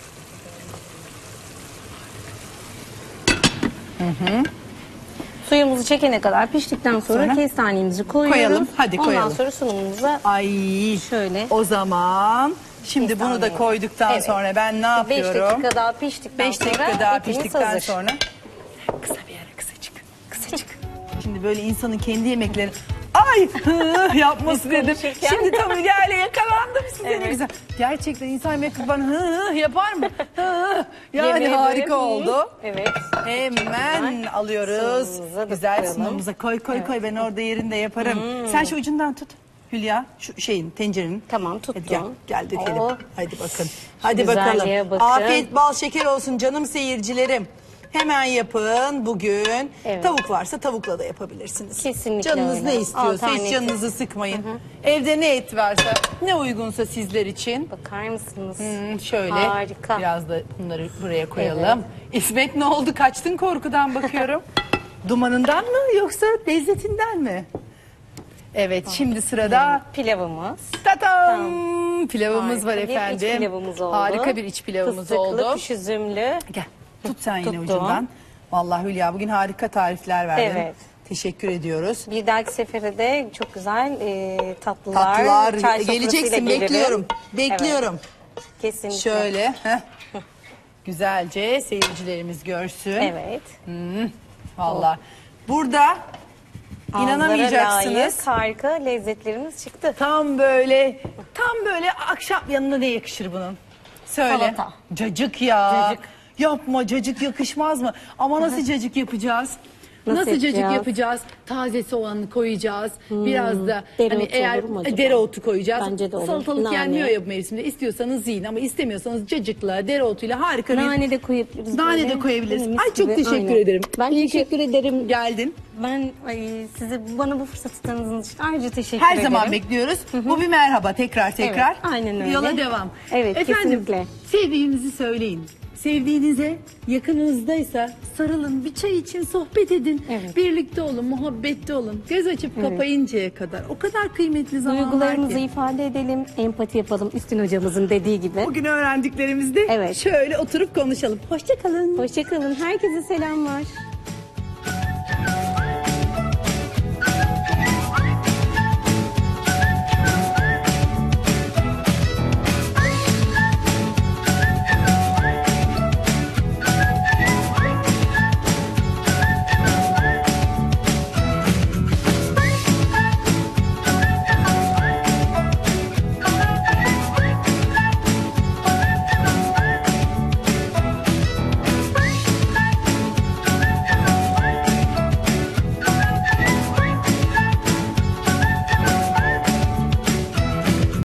Speaker 3: Suyumuzu çekene kadar piştikten sonra kestanemizi koyuyoruz.
Speaker 1: Koyalım, hadi koyalım.
Speaker 3: Ondan sonra sunumumuza
Speaker 1: Ay.
Speaker 3: şöyle.
Speaker 1: O zaman şimdi bunu da
Speaker 3: Kestane.
Speaker 1: koyduktan
Speaker 3: Evet.
Speaker 1: sonra ben ne
Speaker 3: 5
Speaker 1: yapıyorum?
Speaker 3: dakika daha piştikten
Speaker 1: 5 dakika
Speaker 3: sonra
Speaker 1: daha
Speaker 3: etimiz
Speaker 1: piştikten
Speaker 3: hazır.
Speaker 1: sonra kısa bir ara, kısacık. Şimdi böyle insanın kendi yemekleri ay yapması dedim.
Speaker 3: konuşurken.
Speaker 1: Şimdi tam Hülya'yla yakalandım size, ne
Speaker 3: Evet.
Speaker 1: güzel. Gerçekten insan yemek bana yapar mı? Yani
Speaker 3: Yemeğe
Speaker 1: harika
Speaker 3: böyle,
Speaker 1: oldu.
Speaker 3: Evet.
Speaker 1: Hemen alıyoruz.
Speaker 3: Sunumumuza da
Speaker 1: Güzel
Speaker 3: koyalım.
Speaker 1: sunumumuza koy ben orada yerinde yaparım. Sen şu ucundan tut Hülya, şu şeyin, tencerenin.
Speaker 3: Tamam, tuttum.
Speaker 1: Hadi gel dökelim.
Speaker 3: Oo.
Speaker 1: Hadi bakın. Hadi
Speaker 3: güzelliğe
Speaker 1: bakalım.
Speaker 3: bakın.
Speaker 1: Afiyet bal şeker olsun canım seyircilerim. Hemen yapın bugün.
Speaker 3: Evet.
Speaker 1: Tavuk varsa tavukla da yapabilirsiniz.
Speaker 3: Kesinlikle
Speaker 1: Canınız
Speaker 3: öyle.
Speaker 1: ne istiyorsa hiç
Speaker 3: Alternatif.
Speaker 1: canınızı sıkmayın. Evde ne et varsa, ne uygunsa sizler için.
Speaker 3: Bakar mısınız?
Speaker 1: Şöyle
Speaker 3: Harika.
Speaker 1: biraz da bunları buraya koyalım. İsmet ne oldu? Kaçtın korkudan bakıyorum. Dumanından mı yoksa lezzetinden mi? Evet, şimdi sırada
Speaker 3: Pilavımız.
Speaker 1: tatam pilavımız
Speaker 3: Harika
Speaker 1: var
Speaker 3: bir iç
Speaker 1: efendim.
Speaker 3: pilavımız oldu.
Speaker 1: Harika bir iç pilavımız
Speaker 3: Fıstıklı,
Speaker 1: oldu.
Speaker 3: kuş üzümlü.
Speaker 1: Gel tut sen yine
Speaker 3: Tuttum.
Speaker 1: ucundan. Vallahi Hülya bugün harika tarifler verdin.
Speaker 3: Evet.
Speaker 1: Teşekkür ediyoruz.
Speaker 3: Bir dahaki sefere de çok güzel tatlılar,
Speaker 1: Tatlılar
Speaker 3: çay sofrasıyla
Speaker 1: geleceksin,
Speaker 3: gelirim.
Speaker 1: bekliyorum. Bekliyorum.
Speaker 3: Evet, kesinlikle.
Speaker 1: Şöyle. Heh. Güzelce seyircilerimiz görsün.
Speaker 3: Evet.
Speaker 1: Vallahi. Burada
Speaker 3: Ağızlara
Speaker 1: inanamayacaksınız.
Speaker 3: layık harika lezzetlerimiz çıktı.
Speaker 1: Tam böyle akşam yanına ne yakışır bunun? Söyle.
Speaker 3: Salata.
Speaker 1: Cacık ya.
Speaker 3: Cacık.
Speaker 1: Yapma, cacık yakışmaz mı? Ama nasıl cacık yapacağız?
Speaker 3: Nasıl
Speaker 1: Nasıl cacık
Speaker 3: yapacağız?
Speaker 1: yapacağız? Taze soğanı koyacağız. Biraz da
Speaker 3: Dereotu olur mu acaba?
Speaker 1: dereotu koyacağız.
Speaker 3: Bence de olur.
Speaker 1: Salatalık
Speaker 3: Nane.
Speaker 1: yenmiyor ya bu mevsimde. İstiyorsanız yiyin ama istemiyorsanız cacıkla, dereotuyla harika bir
Speaker 3: Nane de koyabiliriz.
Speaker 1: Nane
Speaker 3: böyle.
Speaker 1: de koyabiliriz.
Speaker 3: Mis
Speaker 1: Ay çok
Speaker 3: gibi,
Speaker 1: teşekkür
Speaker 3: aynen.
Speaker 1: ederim.
Speaker 3: Ben
Speaker 1: İyi ki
Speaker 3: teşekkür ederim.
Speaker 1: geldin.
Speaker 3: Ben size bana bu fırsatı tanıdığınız için ayrıca teşekkür
Speaker 1: Her
Speaker 3: ederim.
Speaker 1: zaman bekliyoruz. Bu bir merhaba tekrar.
Speaker 3: Evet, aynen öyle.
Speaker 1: Yola devam.
Speaker 3: Evet,
Speaker 1: Efendim,
Speaker 3: kesinlikle.
Speaker 1: sevdiğinizi söyleyin. Sevdiğinize yakınınızdaysa sarılın, bir çay için sohbet edin.
Speaker 3: Evet.
Speaker 1: Birlikte olun, muhabbette olun. Göz açıp kapayıncaya kadar. O kadar kıymetli zamanlar
Speaker 3: Duygularımızı
Speaker 1: ki.
Speaker 3: ifade edelim, empati yapalım Üstün hocamızın dediği gibi.
Speaker 1: Bugün öğrendiklerimizi de
Speaker 3: Evet.
Speaker 1: şöyle oturup konuşalım. Hoşça kalın.
Speaker 3: Hoşçakalın. Herkese selamlar.